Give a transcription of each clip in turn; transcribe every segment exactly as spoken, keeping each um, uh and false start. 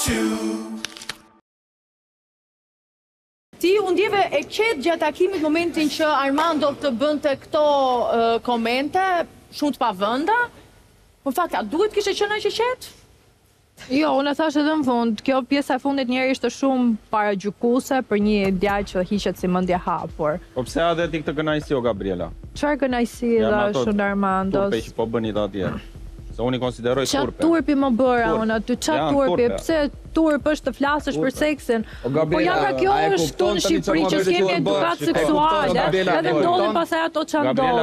Ti u ndjeve e qetë gjatë takimit momentin që Armando të bënte këto uh, komente, shumë të pavënda, por fakt, a duhet kishte qenë aq e qetë? Jo, unë e thash edhe në fund, kjo pjesa e fundit njeri ishte shumë paragjykuese për një djalë që hiqet si mendje hapur. Po pse a dhe ti këtë kënaqësi o Gabriela? Çfarë kënaqësi dha shumë Armandos? Turpe që po bëni të atje. Se unë i konsideroj turpe. Qa turpi më bëra unë aty, qa turpi, pse turp është të flasësh për seksin? Po ja pra kjo është këtu në Shqipëri që s'kemi edukat seksuale, edhe ndodhin pasaj ato qa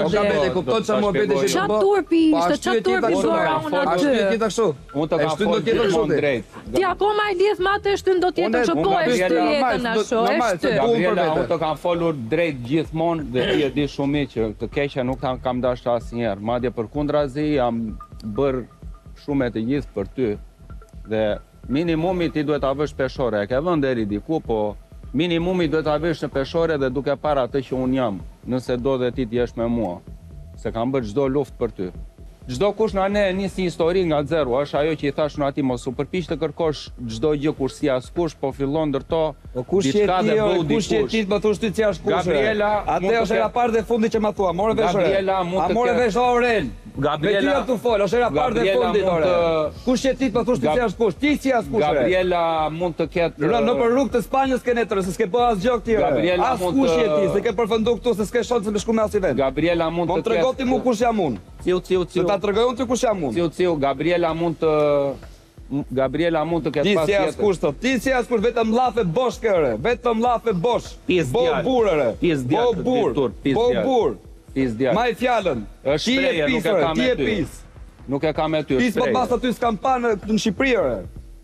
ndodhin. Qa turpi ishte, qa turpi bëra unë aty? Unë të kam folë gjithmonë drejt. Ti akoma e lidh matë e shtyn do tjetër që po e shty jetën asho, e shty. Gabriela, unë të kam folur drejt gjithmonë dhe ti e di shumë që të keqja nuk kam dashur asnjëherë. Madje përkundrazi jam bërë shumë e të gjithë për ty dhe minimumi ti duhet ta vësh peshore, e ke vënë deri diku, po minimumi duhet ta vësh në peshore dhe duke parë atë që unë jam, nëse do dhe ti t'jesh me mua, se kam bërë çdo luftë për ty. Çdo kush na ne nisi histori nga zero, është ajo që i thash në atij mos u përpiq të kërkosh çdo gjë kur si askush, po fillon ndërto diçka dhe bëu dikush. Kush je ti, më thosh ti si askush. Gabriela, atë është era parë dhe fundi që ma thua, morë vesh. Gabriela mund të A morë vesh Aurel. Gabriela tu fol, është era parë dhe fundi ore. Kush je ti, më thosh ti si askush. Ti si askush. Gabriela mund të ketë Në për rrugë të Spanjës ke netër, se s'ke bë asgjë këtij. Gabriela mund të Askush je ti, se ke përfunduar këtu se s'ke shans me shku me asnjë vend. Gabriela mund të ketë. Po tregoti mu kush jam unë. Ciu, ciu, ciu. Se ta tregoj unë ty kush jam unë. Ciu, ciu, Gabriela mund të Gabriela mund të ketë pas tjetër. Ti si askush thot, ti si askush vetëm llafe bosh këre, vetëm llafe bosh. Bo burrë. Bo burr. Bo burr. Pis djalë. Maj fjalën. Ti je pis, ti je pis. Nuk e kam me ty. Pis po pas aty s'kam pa në Shqipëri ore.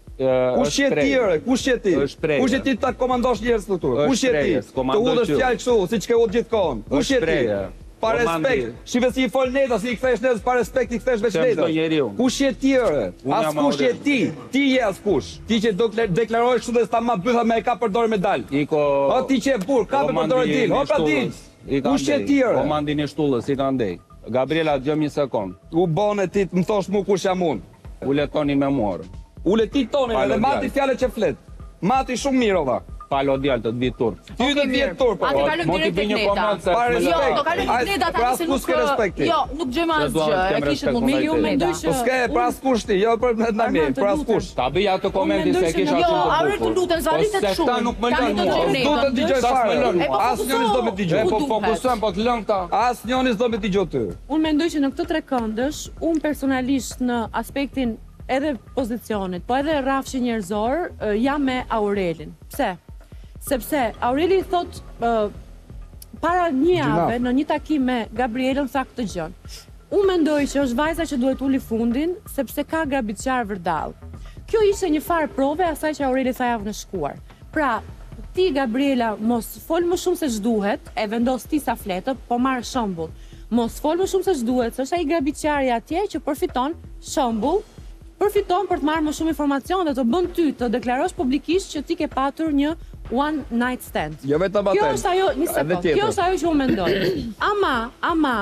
Kush je ti ore? Kush je ti? Kush je ti ta komandosh njerëz këtu? Kush je ti? Të udhësh fjalë kështu, siç ke udhë gjithkohon. Kush je ti? Pa respekt. Shive si i fol neta, si i kthesh neta, pa respekt i kthesh veç neta. Kush je ti ore? Askush je ti. Ti je askush. Ti që do të deklarohesh kështu dhe sta ma bytha me e ka përdorë me dal. Iko. O ti që e burr, ka përdorë dil. O pra dil. Kush je ti ore? Komandin e shtullës i ka ndej. Gabriela, dëgjoj një sekond. U bone ti më thosh mu kush jam unë. Ule toni me mua. Ule ti tonin edhe mati fjalët që flet. Mati shumë mirë ova. Palo djalë të të vitë turp. Ty të vitë turp. A ti kalëm direkt tek neta. Jo, do kalëm tek neta tani se nuk Jo, nuk gjejmë asgjë. E kishte momentin ju mendoj se. Po s'ke pra askush ti, jo për na mirë, pra askush. Ta bëj ato komentin se e kisha shumë. Jo, aure të lutem, zvalitet shumë. Ata nuk më lën mua. Do të dëgjoj fare. Asnjëri s'do më dëgjoj. Po fokusojmë po të lën këta. Asnjëri s'do më dëgjoj ty. Unë mendoj që në këtë tre këndësh, unë personalisht në aspektin edhe pozicionit, po edhe rrafshi njerëzor, jam me Aurelin. Pse? Sepse Aureli thot uh, para një jave në një takim me Gabrielën tha këtë gjën. Unë mendoj që është vajza që duhet uli fundin sepse ka grabitçar vërdall. Kjo ishte një farë prove asaj që Aureli tha javën e shkuar. Pra, ti Gabriela mos fol më shumë se ç'duhet, e vendos ti sa fletë, po marr shembull. Mos fol më shumë se ç'duhet, se është ai grabitçari atje që përfiton shembull, përfiton për të marrë më shumë informacion dhe të bën ty të deklarosh publikisht që ti ke patur një one night stand. Jo vetëm atë. Kjo është ajo, një sekond. Kjo është ajo që unë mendoj. Ama, ama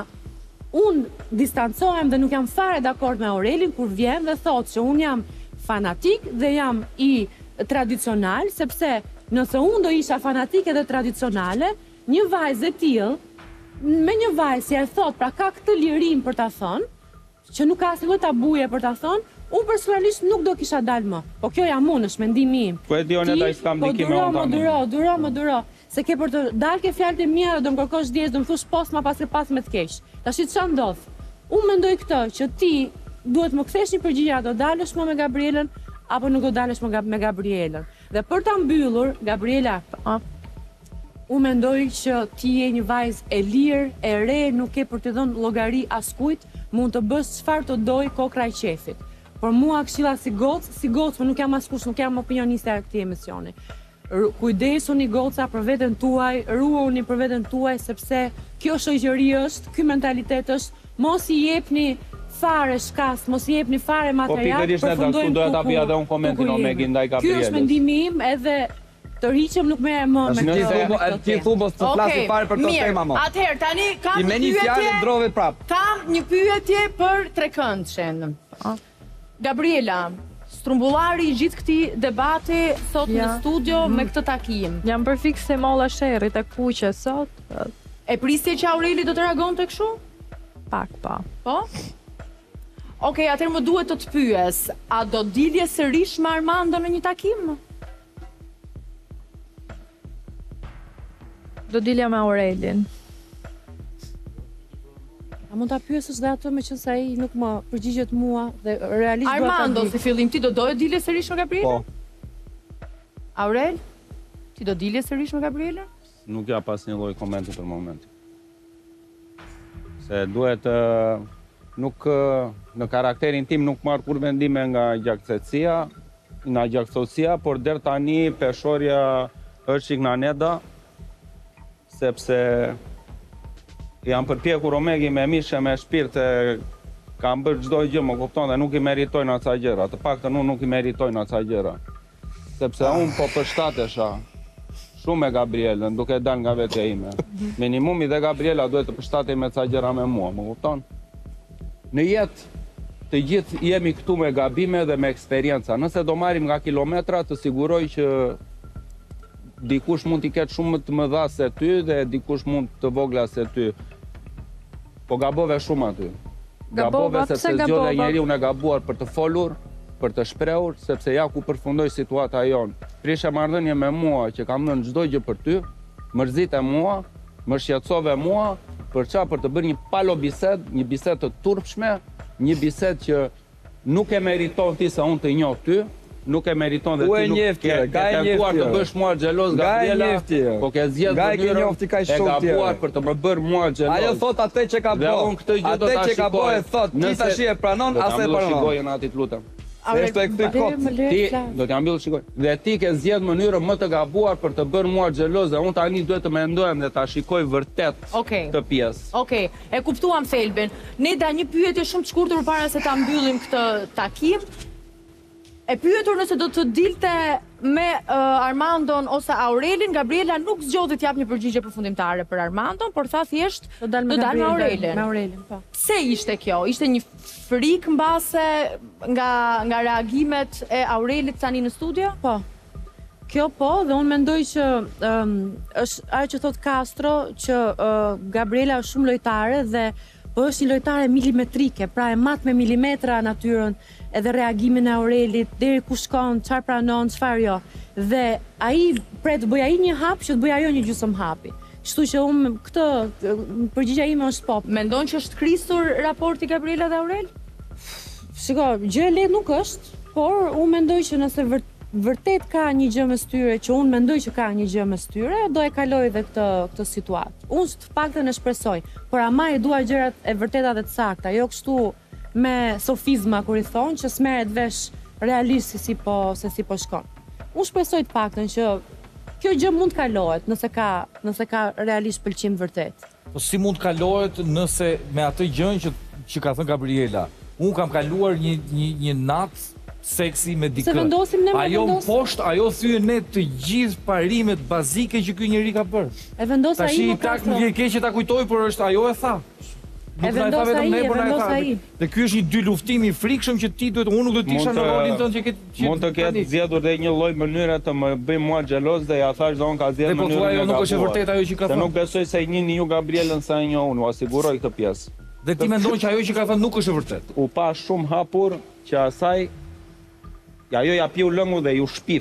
unë distancohem dhe nuk jam fare dakord me Aurelin kur vjen dhe thotë që unë jam fanatik dhe jam i tradicional, sepse nëse unë do isha fanatike dhe tradicionale, një vajzë e tillë, me një vajzë si e thot, pra ka këtë lirim për ta thënë, që nuk ka asnjë tabuje për ta thënë, unë personalisht nuk do kisha dalë më. Po kjo jam unë, është mendimi im. Po e di unë ai s'kam ndikim me unë. Po duro, duro, më duro. Se ke për të dalë ke fjalët e mia dhe do më kërkosh djes, do më thosh pas ma pas ke pas me të keq. Tash ç'a ndodh? Unë mendoj këtë që ti duhet më kthesh një përgjigje, do dalësh më me Gabrielën apo nuk do dalësh më me Gabrielën. Dhe për ta mbyllur, Gabriela, unë mendoj që ti je një vajzë e lirë, e re, nuk ke për të dhënë llogari askujt, mund të bësh çfarë të doj kokra e qefit. Por mua këshilla si gocë, si gocë, nuk jam askush, nuk jam opinioniste e këtij emisioni. Kujdesuni goca për veten tuaj, ruani për veten tuaj, sepse kjo shoqëri është, ky mentalitet është, mos i jepni fare shkas, mos i jepni fare material. Po pikërisht edhe këtu doja ta bëja edhe un komentin Omegin ndaj Gabrielës. Ky është mendimi im, edhe të riqem nuk merrem më me këtë. Ti thu mos të flasë fare për këtë temë më. Atëherë tani kam një pyetje. Ndrove prap. Kam një pyetje për trekëndshën. Gabriela, trumbullari i gjithë këtij debati sot në studio me këtë takim. Jam përfiks se molla sherrit e kuqe sot. E prisje që Aureli do të reagonte kështu? Pak, pa. Po? Okej, atëherë më duhet të të pyes, a do dilje sërish me Armando në një takim? Do dilja me Aurelin. A mund ta pyesësh dhe atë me qenë se ai nuk më përgjigjet mua dhe realisht do ta Armando, si fillim ti do doje dilje sërish me Gabrielën? Po. Aurel, ti do dilje sërish me Gabrielën? Nuk ja pas një lloj komenti për moment. Se duhet nuk në karakterin tim nuk marr kur vendime nga gjaksetësia, nga gjaksotësia, por deri tani peshorja është çik Neda, sepse jam përpjekur Omegi me mishe, me shpirtë, kam bërë çdo gjë, më kupton, dhe nuk i meritojnë aca gjëra. Të paktën unë nuk i meritojnë aca gjëra. Sepse unë po përshtatesha shumë me Gabrielën, duke dalë nga vetja ime. Minimumi dhe Gabriela duhet të përshtatej me aca gjëra me mua, më kupton? Në jetë të gjithë jemi këtu me gabime dhe me eksperienca. Nëse do marrim nga kilometra, të siguroj që dikush mund t'i ketë shumë të mëdha se ty dhe dikush mund të vogla se ty. Po gabove shumë aty. Gabove sepse zgjodhe njeriu e gabuar për të folur, për të shprehur, sepse ja ku përfundoi situata jonë. Prishe marrëdhënie me mua që kam dhënë çdo gjë për ty, mërzite mua, më shqetësove mua, për çfarë? Për të bërë një palo bisedë, një bisedë të turpshme, një bisedë që nuk e meriton ti se unë të njoh ty, nuk e meriton dhe ti nuk ke tentuar të bësh mua xheloz Gabriela, po ke zgjedhur mënyrën e gabuar për të më bërë mua xheloz. Ajo thot atë që ka bërë. Atë që ka bërë thot, ti tash e pranon as e pranon. Shikojën aty, lutem. Ti do t'jam mbyll shikoj. Dhe ti ke zgjedhur mënyrën më të gabuar për të bërë mua xheloz dhe unë tani duhet të mendojem dhe ta shikoj vërtet këtë pjesë. Okej, e kuptuam thelbin. Neda, një pyetje shumë të shkurtër përpara se ta mbyllim këtë takim. E pyetur nëse do të dilte me Armandon ose Aurelin, Gabriela nuk zgjodhi të jap një përgjigje përfundimtare për Armandon, por tha thjesht do dal me Aurelin. Me Aurelin, po. Pse ishte kjo? Ishte një frikë mbase nga nga reagimet e Aurelit tani në studio? Po. Kjo po, dhe unë mendoj që është ajo që thot Castro, që Gabriela është shumë lojtare dhe po është një lojtare milimetrike, pra e mat me milimetra natyrën, edhe reagimin e Aurelit, deri ku shkon, çfarë pranon, çfarë jo. Dhe ai pret bëj ai një hap që të bëj ajo një gjysmë hapi. Kështu që unë këtë përgjigjja ime është po. Mendon që është krisur raporti Gabriela dhe Aurel? Shiko, gjë e lehtë nuk është, por unë mendoj që nëse vërtet vërtet ka një gjë mes tyre, që unë mendoj që ka një gjë mes tyre, do e kaloj dhe këtë këtë situatë. Unë të paktën e shpresoj, por ama e dua gjërat e vërteta dhe të sakta, jo kështu me sofizma kur i thonë që s'merret vesh realisht se si po se si po shkon. Unë shpresoj të paktën që kjo gjë mund të kalohet nëse ka nëse ka realisht pëlqim vërtet. Po si mund të kalohet nëse me atë gjën që që ka thënë Gabriela, unë kam kaluar një një një natë seksi me dikë. Se vendosim ne me ajo poshtë, ajo thye ne të gjithë parimet bazike që ky njeri ka bërë. E vendos ai. Tashi tak më vjen keq që ta kujtoj, por është ajo e tha. E vendos ai, e vendos ai. Dhe ky është një dy luftimi i frikshëm që ti duhet, unë nuk do të isha në rolin tënd që ke. Mund të ketë zgjedhur dhe një lloj mënyre të më bëj mua xheloz dhe ja thash se on ka zgjedhur mënyrën. Po ajo nuk është e vërtetë ajo që ka thënë. Se nuk besoj se e njihni ju Gabrielën sa e njoh unë, u siguroj këtë pjesë. Dhe ti mendon që ajo që ka thënë nuk është e vërtetë. U pa shumë hapur që asaj ajo ja piu lëngu dhe ju shpif.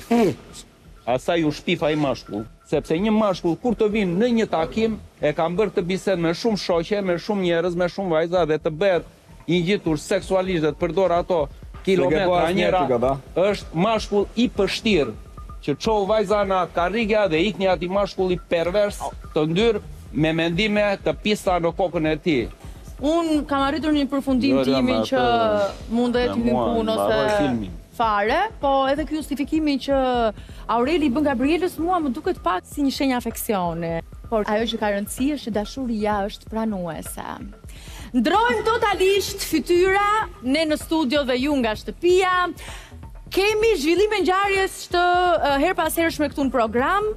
Asaj ju shpif ai mashkull. Sepse një mashkull kur të vinë në një takim, e kam bërë të bisedë me shumë shoqe, me shumë njerëz, me shumë vajza dhe të bëhet i ngjitur seksualisht dhe të përdor ato kilometra njëra, është mashkull i pështirë që çou vajza në karrige dhe ikni aty mashkull i pervers të ndyr me mendime të pista në kokën e tij. Unë kam arritur një përfundim timin që mundet të hyn ose fare, po edhe ky justifikimi që Aureli bën Gabrielës mua më duket pak si një shenjë afeksioni. Por ajo që ka rëndësi është që dashuria është pranuese. Ndrojmë totalisht fytyra, ne në studio dhe ju nga shtëpia. Kemi zhvillime ngjarjes të her pas hershme këtu në program.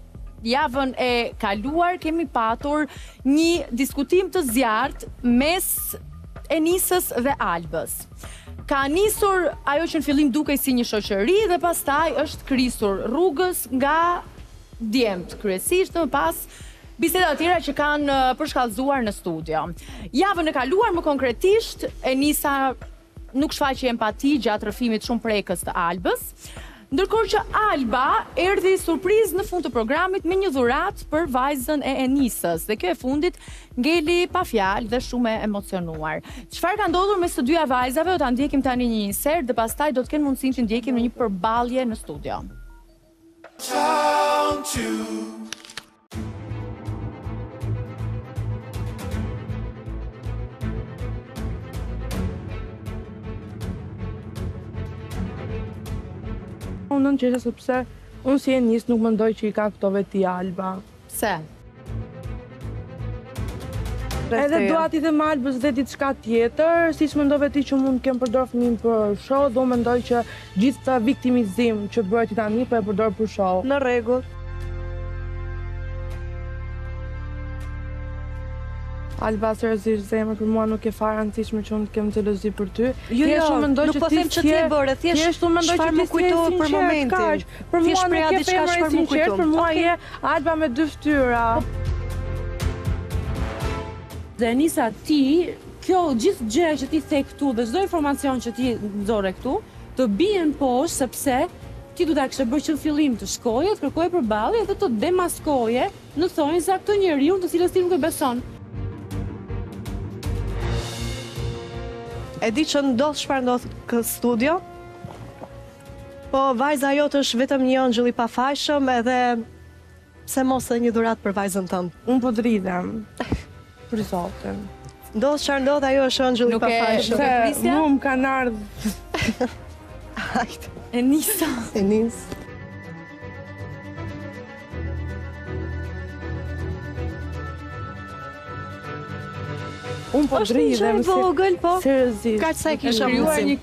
Javën e kaluar kemi patur një diskutim të zjarrt mes Enisës dhe Albës. ka nisur ajo që në fillim dukej si një shoqëri dhe pastaj është krisur rrugës nga djemt kryesisht dhe më pas biseda tjera që kanë përshkallëzuar në studio. Javën e kaluar më konkretisht Enisa nuk shfaqi empati gjatë rrëfimit shumë prekës të Albës, ndërkohë që Alba erdhi surprizë në fund të programit me një dhuratë për vajzën e Enisës dhe kjo e fundit ngeli pa fjalë dhe shumë e emocionuar. Çfarë ka ndodhur mes të dyja vajzave do ta ndjekim tani një insert dhe pastaj do të kenë mundësinë që ndjekim në një përballje në studio. Unë në qeshe sepse unë si Enis nuk mendoj që i ka këto veti Alba. Pse? Edhe dua t'i them Albës dhe diçka tjetër, si që mendove ti që mund kem përdor fëmin për show, do mendoj që gjithë të viktimizim që bëhet i tani për e përdor për show. Në rregull. Alba, seriozisht zemër, për mua nuk e fare rëndësishme që unë të kem xhelozi për ty. Jo, jo, nuk po them që ti e bëre, thjesht çfarë më kujtohet për momentin. Për mua nuk e them më sinqert, për mua je Alba me dy fytyra. Dhe Enisa, ti, kjo gjithë gjëja që ti the këtu dhe çdo informacion që ti nxorre këtu, të bien poshtë sepse ti du ta kishe bërë që në fillim të shkoje, të kërkoje përballje dhe të demaskoje në thonjza këtë njeriu të cilës ti nuk e beson. E di që ndodh çfarë ndodh këtë studio, po vajza jote është vetëm një ëngjëll i pafajshëm edhe pse mos edhe një dhuratë për vajzën tënde. Unë po dridhem për zotin. Ndodh çfarë ndodh, ajo është ëngjëll i pafajshëm. Se mu më kanë ardhur. Hajde. Enisa. Enis. Unë po dridhem si... vogël, po? Seriozisht. Ka që sa e kisha mundësim.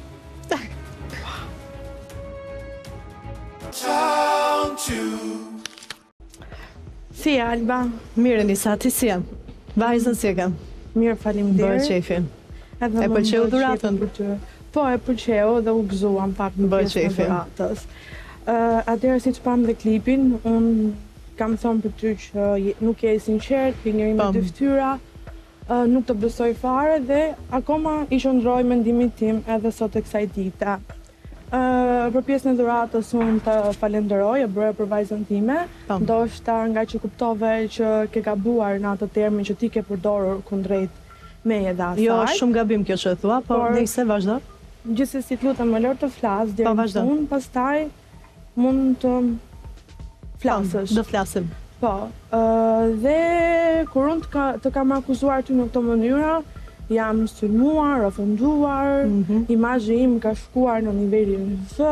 Si, Alba? Mirë, Enisa, ti si jam? Vajzën si e kam? Mirë, faleminderit. Bërë qefi. E pëlqeu dhuratën? Po, e pëlqeu dhe u gëzuam pak në pjesë në dhuratës. Atëherë si që pam dhe klipin, unë kam thonë për ty që nuk je i sinqert, për njëri me dy fytyra, nuk të besoj fare dhe akoma i qëndroj mendimin tim edhe sot e kësaj dite. Për pjesën e dhuratës unë të falenderoj, e bëre për vajzën time, ndoshta nga që kuptove që ke gabuar në atë termin që ti ke përdorur kundrejt meje dhe asaj. Jo, shumë gabim kjo që e thua, po nejse vazhdo. Gjithsesi të lutem më lër të flas deri në fund, pastaj mund të flasësh. Do flasim. Po, dhe kur unë të kam akuzuar ty në këto mënyra, jam sulmuar, ofenduar, imazhi im ka shkuar në nivelin V,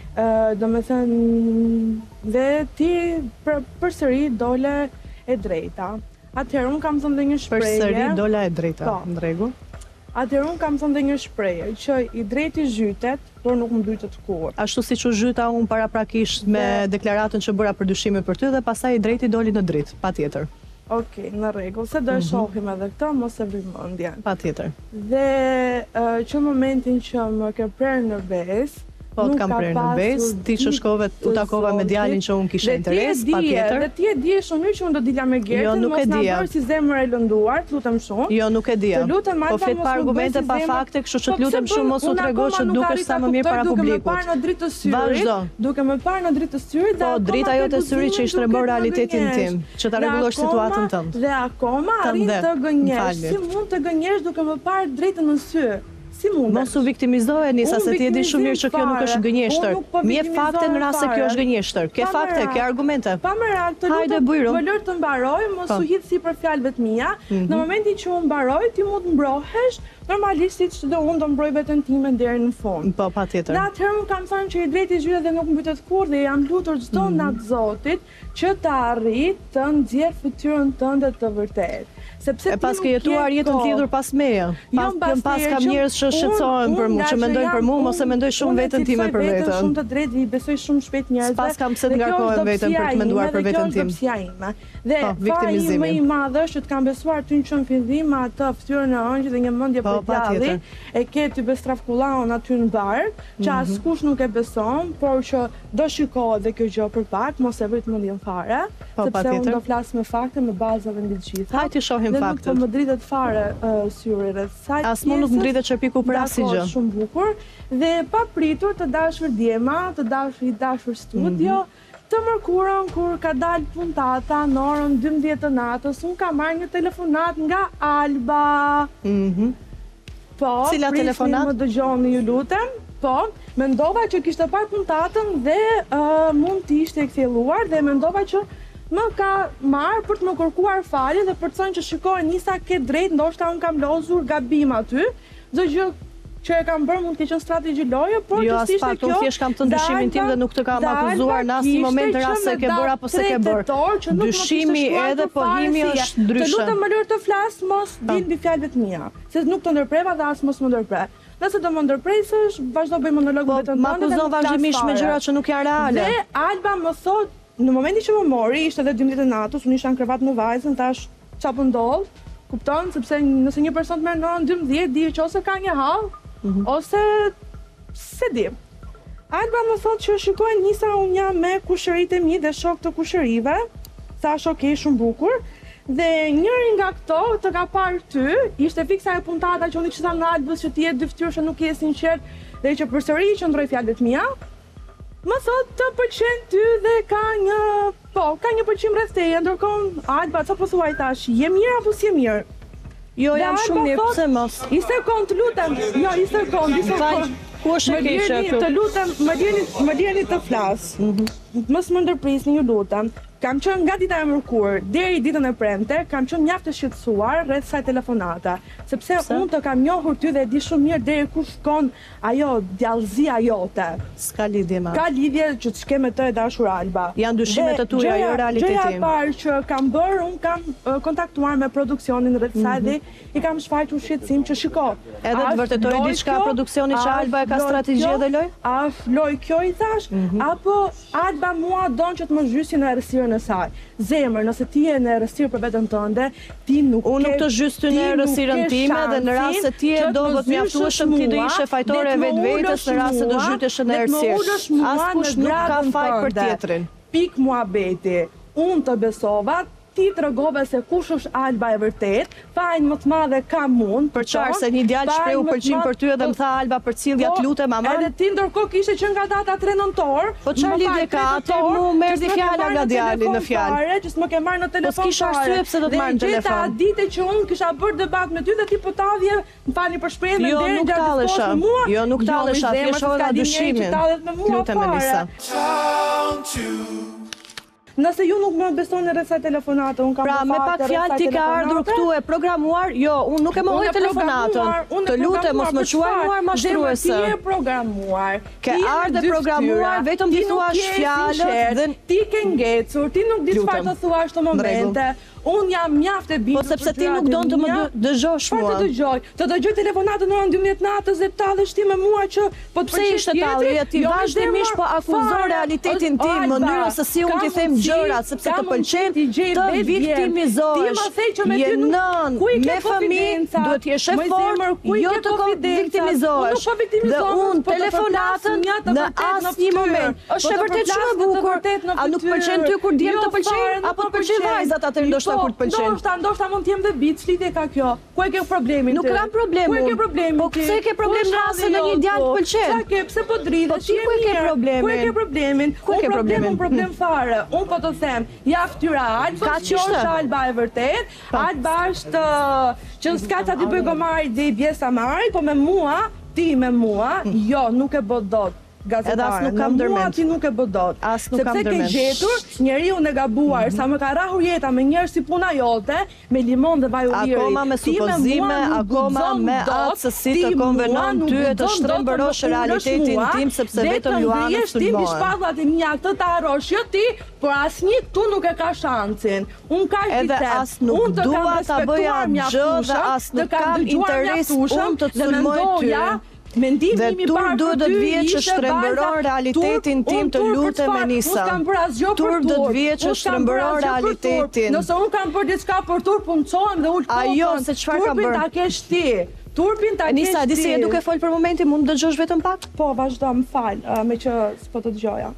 do me thënë, dhe ti përsëri dole e drejta. Atëherë unë kam thënë dhe një shprehje. Përsëri dole e drejta, në rregull. Atëherë unë kam thënë dhe një shprehje që i drejti zhytet, por nuk mbytet kurrë. Ashtu siç u zhyta unë paraprakisht me deklaratën që bëra për dyshimin për ty dhe pastaj i drejti doli në dritë, patjetër. Okej, në rregull, se do e shohim edhe këtë, mos e vëj mendjen. Patjetër. Dhe që momentin që më ke prerë në besë, po të kam prerë në besë, ti që shkove u takova me djalin që unë kisha interes, patjetër. Dhe ti e di shumë mirë që unë do dilja me Gertin, mos na bërë si zemër e lënduar, të lutem shumë. Jo, nuk e dija. Po flet pa argumente, pa fakte, kështu që të lutem shumë mos u trego që dukesh sa më mirë para publikut. Vazhdo. Duke më parë në dritë të syrit, po drita jote e syrit që i shtrebon realitetin tim, që ta rregullosh situatën tënde. Dhe akoma arrin të gënjesh. Si mund të gënjesh duke më parë drejtën në sy? Si mund? Mos u viktimizoj, Enisa, se ti e di shumë mirë që kjo nuk është gënjeshtër. Mje fakte në rast se kjo është gënjeshtër. Ke fakte, ke argumente. Pa më rak, të lutem, më lër të mbaroj, mos u hidh sipër fjalëve të mia. Në momentin që unë mbaroj, ti mund të mbrohesh, normalisht siç do unë do mbroj veten time deri në fund. Po, patjetër. Në atëherë unë kam thënë që i drejti zhytet dhe nuk mbytet kurrë dhe jam lutur çdo nat Zotit që të arrit të nxjerr fytyrën tënde të vërtetë. E pas ke jetuar jetën lidhur pas meja. Pas kam njerëz që shqetësohen për mua, që mendojnë për mua, mos e mendoj shumë veten time për veten. Unë shumë të drejtë, i besoj shumë shpejt njerëzve. Pas kam pse të ngarkohem veten për të menduar për veten tim. Dhe faji më i madh është që të kam besuar ty në fillim atë fytyrën e ëngjit dhe një mendje djalli, e ke ty bestrafkullaon aty në bark, që askush nuk e beson, por që do shikohet dhe kjo gjë për pak, mos e vrit mendjen fare, sepse unë do flas me fakte, me baza dhe mbi të gjitha. Hajde shohim faktet. Dhe nuk po më dritet fare syri rreth saj. As më nuk më dritet çerpiku për asgjë gjë. Shumë bukur dhe pa pritur të dashur djema, të dashur i dashur studio, të mërkurën kur ka dalë puntata në orën dymbëdhjetë të natës, unë ka marrë një telefonat nga Alba. Po, prisni më dëgjoni ju lutem. Po, mendova që kishte parë puntatën dhe mund të ishte e kthjelluar dhe mendova që më ka marrë për të më kërkuar falje dhe për të thënë që shikoj Nisa ke drejt, ndoshta unë kam lozur gabim aty. Çdo gjë që e kam bërë mund të keqen strategji loje, por jo, që ishte kjo... Jo, thjesht kam të ndryshimin tim dhe nuk të kam akuzuar në asnjë moment të rast se ke bërë apo se ke bërë. Dyshimi edhe pohimi është ndryshe. Të lutem më lër të flas, mos din mbi fjalët mia, se nuk të ndërpreva dhe as mos më ndërpre. Nëse do më ndërpresësh, vazhdo bëj monolog vetëm tënde. Ma akuzon vazhdimisht me gjëra që nuk janë reale. Dhe Alba më thot, në momentin që më mori, ishte edhe dymbëdhjetë natës, unë isha në krevat me vajzën, tash çfarë ndodh? Kupton, sepse nëse një person merr në orën dymbëdhjetë, di që ose ka një hall, ose se di. Alba më thot që shikoj Nisa, unë jam me kushëritë e mi dhe shok të kushërive, thash ok, shumë bukur, dhe njëri nga këto të ka parë ty, ishte fiksa e puntata që unë kishte thënë Albës që ti je dyftyrshë, nuk je sinqert dhe që përsëri qëndroi fjalët mia. Më thot të pëlqen ty dhe ka një, po, ka një pëlqim rreth teje, ndërkohë Alba çfarë po thuaj tash, je mirë apo si je mirë? Jo, jam shumë mirë, pse mos? I sekond, lutem. Jo, i sekond, i sekond. Ku është e keqe këtu? Të lutem, më lini, më lini të flas. Mos më ndërprisni, ju lutem. Kam qenë nga dita e mërkurë deri ditën e premte, kam qenë mjaft të shqetësuar rreth kësaj telefonata, sepse unë të kam njohur ty dhe e di shumë mirë deri ku shkon ajo djallëzia jote. S'ka lidhje me. Ka lidhje që të shke me të e dashur Alba. Janë dyshimet e tuaja, jo realiteti. Gjëja e parë që kam bërë, unë kam kontaktuar me produksionin rreth saj dhe i kam shfaqur shqetësim që shiko. Edhe të vërtetoj diçka produksioni që Alba e ka strategji dhe loj? A loj kjo i thash? Apo Alba mua don që të më zhysin në errësirën e saj. Zemër, nëse ti je në errësirë për veten tënde, ti nuk ke. Unë nuk të zhys ty në errësirën time dhe në rast se ti e do të mjaftueshëm ti do ishe fajtore e vetvetes në rast se do zhytesh në errësirë. Askush nuk ka faj për tjetrin. Pik muhabeti. Unë të besova, ti të rëgove se kush është Alba e vërtet, fajnë më të madhe ka mund. Për qarë se një djalë shprehu pëlqim për ty edhe më tha Alba për cilja të lutem ama. Edhe ti ndërkohë kishe që nga data tre nëntor. Po çfarë lidhje ka atë mu merr di fjala nga djali në fjalë. Që s'më ke marrë në telefon. Po s'kisha arsye pse do të marr në telefon. Dhe gjeta ditë që unë kisha bërë debat me ty dhe ti po tavje, më falni për shprehjen deri në diskurs me mua. Jo, nuk tallesha, thjesht holla dyshimin. Lutem Elisa. Nëse ju nuk më besoni rreth kësaj telefonate, unë kam pra, me pak fjalë ti ka ardhur këtu e programuar, jo, unë nuk e mohoj telefonatën. Të lutem mos më quaj mua mashtruese. Ti je programuar. Ke ardhur programuar, vetëm ti thuash fjalët dhe ti ke ngecur, ti nuk di çfarë të thuash në momente. Unë jam mjaft e bindur. Po sepse ti nuk don të më dëgjosh mua. Po të dëgjoj. Të dëgjoj telefonatën në orën dymbëdhjetë natës dhe tallesh ti me mua që po pse ishte tallje ti vazhdimisht po akuzon realitetin tim, mënyrën se si unë ti them gjërat sepse të pëlqen të viktimizohesh. Je nën me fëmijë, duhet të jesh e fortë, jo të viktimizohesh. Dhe unë telefonatën në asnjë moment. Është e vërtet shumë e bukur. A nuk pëlqen ty kur djem të pëlqen apo të pëlqen vajzat atë ndoshta kur të pëlqen. Ndoshta, ndoshta mund të jem dhe bit, ç'lidhje ka kjo? Ku e ke problemin ti? Nuk kam problem. Ku e ke problemin? Po pse ke problem rase në një djalë të pëlqen? Sa ke, pse po dridhesh? Po ti ku e ke problemin? Ku e ke problemin? Ku e ke problemin? Problem fare. Un po të them, ja fytyra Alba, që është Alba e vërtet. Alba është që s'ka çfarë të bëj gomari dhe i bjesa mari, po me mua, ti me mua, jo, nuk e bë dot. Edhe as nuk kam dërmend. Ti nuk e bë dot. As nuk kam Sepse dërmend. ke gjetur njeriu e gabuar, sa më ka rrahur jeta me njerëz si puna jote, me limon dhe vaj ulliri. Akoma me supozime, akoma me atë se si të konvenon ty e të shtrembërosh realitetin tim sepse vetëm Luana sulmohet. Ti mbi shpalllat e mia këtë të harrosh, jo ti, por asnjë këtu nuk e ka shansin. Un kaq i them. Edhe as nuk dua ta bëja gjë dhe as nuk kam interes unë të sulmoj ty. Dhe tur duhet të vjetë që shtrembëron realitetin tim të lutem me Nisa. Tur do të vjetë që shtrembëron realitetin. Nëse unë kam bërë diçka për tur, puncohem dhe ullë kokën. Ajo, se çfarë kam bërë? Turpin ta kesh ti. turpin ta kesh. Enisa, di si je duke fol për momentin, mund të dëgjosh vetëm pak? Po, vazhdo, më fal, me që s'po të dëgjoja.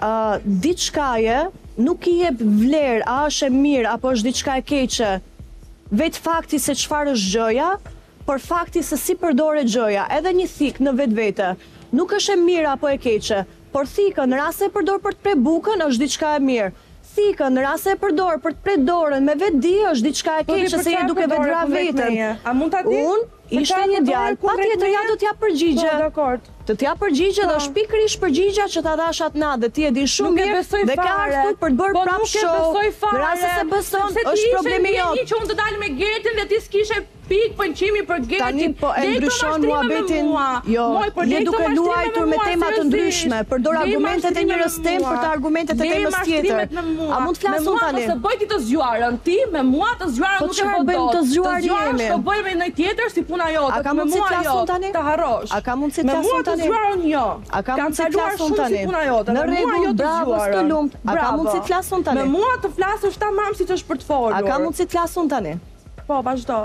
Diçkaje nuk i jep vlerë, a është e mirë apo është diçka e keqe. Vetë fakti se çfarë është gjëja, por fakti se si përdore gjëja, edhe një thik në vetvete, nuk është e mirë apo e keqe, por thikën në rast se e përdor për të pre bukën është diçka e mirë. Thikën në rast se e përdor për të pre dorën me vetdi është diçka e keqe se je duke vetvra veten. A mund ta di? Unë ishte një djalë, patjetër ja do t'ja përgjigje. Po, dakord. Të t'ja përgjigje dhe është pikërisht përgjigja që ta dash atë natë dhe ti e di shumë mirë dhe ka ardhur për të bërë prap show. Në rast se beson, është problemi jot. Që unë të dalë me Getin dhe ti s'kishe pikë pëlqimi për Getin. Tani po e ndryshon muhabetin. Jo, je duke luajtur me tema të ndryshme, përdor argumentet e njërës temë për të argumentet e temës tjetër. A mund të flasun tani? Me mua, bëj ti të zgjuarën, ti me mua të zgjuarën nuk e bëj dot. Të zgjuar jemi. Të bëj me ndonjë tjetër si puna jote. A ka mundsi të flasun tani? Të harrosh. A ka mundsi të flasun tani? Zgjuarën jo. A ka mundsi të flasun tani? Në rregull, bravo, të lumt. A ka mundsi të flasun tani? Me mua të flasësh tamam siç është për të folur. A ka mundsi të flasun tani? Po, vazhdo.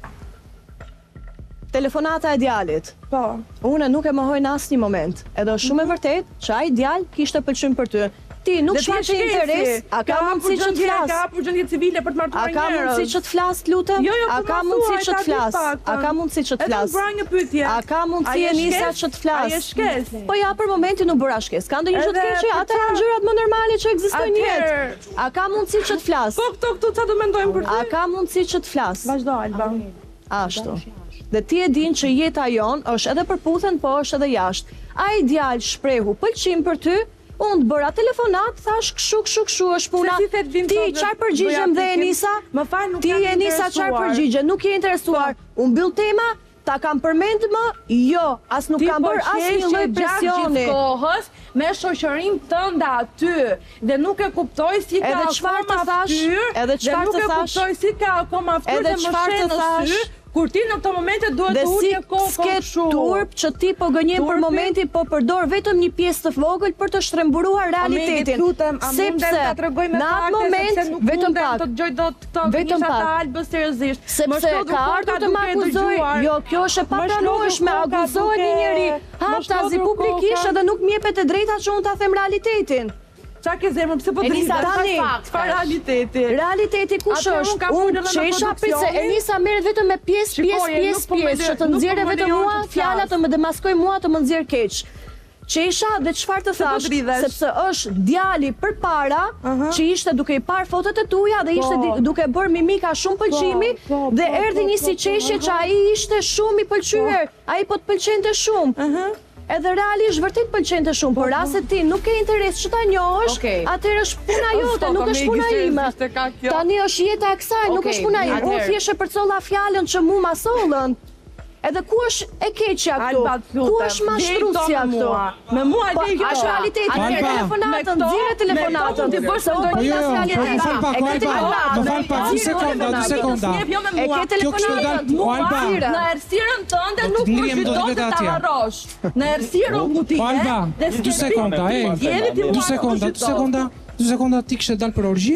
Telefonata e djalit. Po. Unë nuk e mohoj në asnjë moment. Edhe është shumë e vërtetë që ai djalë kishte pëlqim për ty. Ti nuk shfaqe interes, a ka mundësi që të flas? Ka hapur gjendje civile për të martuar njerëz. A ka mundësi që të flas, lutem? Jo, jo, a ka mundësi që të flas? A ka mundësi që të flas? Edhe bëra një pyetje. A ka mundësi Enisa që të flas? Ai është shkes. Po ja, për momentin nuk bëra shkes. Ka ndonjë gjë të keqe? Ato janë gjërat më normale që ekzistojnë në jetë. A ka mundësi që të flas? Po këto këtu çfarë do mendojmë për ty? A ka mundësi që të flas? Vazhdo, Alba. Ashtu. Dhe ti e din që jeta jon është edhe përputhen, po është edhe jashtë. Ai djalë shprehu pëlqim për ty, unë të bëra telefonat, thash këshu, këshu, këshu është puna. Ti çfarë përgjigjem dhe Enisa? Më fal, nuk jam interesuar. Ti Enisa çfarë përgjigje? Nuk je interesuar. Unë mbyll tema, ta kam përmend më? Jo, as nuk kam bërë asnjë lloj presioni. Ti po kohës me shoqërinë tënde aty dhe nuk e kuptoj si ka akoma fytyrë. Edhe çfarë të thash? Nuk e kuptoj si ka akoma fytyrë dhe më shen në sy. Kur ti në këto momente duhet të ulje kokën kështu. Dhe si turp që ti po gënjen për momentin, po përdor vetëm një pjesë të vogël për të shtremburuar realitetin. Sepse në atë moment vetëm pak të dëgjoj dot këto nisha të Albës seriozisht. Sepse ka ardhur të më akuzoj. Jo, kjo është e papranueshme, akuzohet një njeri haptazi publikisht edhe nuk më jepet e drejta që unë ta them realitetin. Qa ke zemrën, pëse po të Enisa, tani, çfarë realiteti? Realiteti kush është? Unë qesha pse Enisa merret vetëm me pjesë, pjesë, pjesë, pjesë, që të nxjerrë vetëm mua, fjalat të më demaskoj mua, të më nxjerr keq. Qesha dhe çfarë të thash, sepse është djali përpara që ishte duke i parë fotot e tuaja dhe ishte duke bërë mimika shumë pëlqimi dhe erdhi një si qeshje që ai ishte shumë i pëlqyer, ai po të pëlqente shumë. Edhe realisht vërtet pëlqente shumë, por rase ti nuk ke interes që ta njohësh, atëherë është puna jote, nuk është puna ime. Tani është jeta e kësaj, nuk është puna ime. Unë thjesht e përcolla fjalën që mu ma sollën. Edhe ku është e keqja këtu? Ku është mashtrusja këtu? Me mua e kjo është realiteti. Atëherë telefonatën, nxjerrë telefonatën. Se unë po tas realiteti. Më fal pak, më fal pak, dy sekonda, dy sekonda. E ke telefonatën, mua në errësirën tënde nuk përfiton të ta harrosh. Në errësirën ku ti je. Dy sekonda, e. Dy sekonda, dy sekonda, dy sekonda ti kishe dalë për orgji?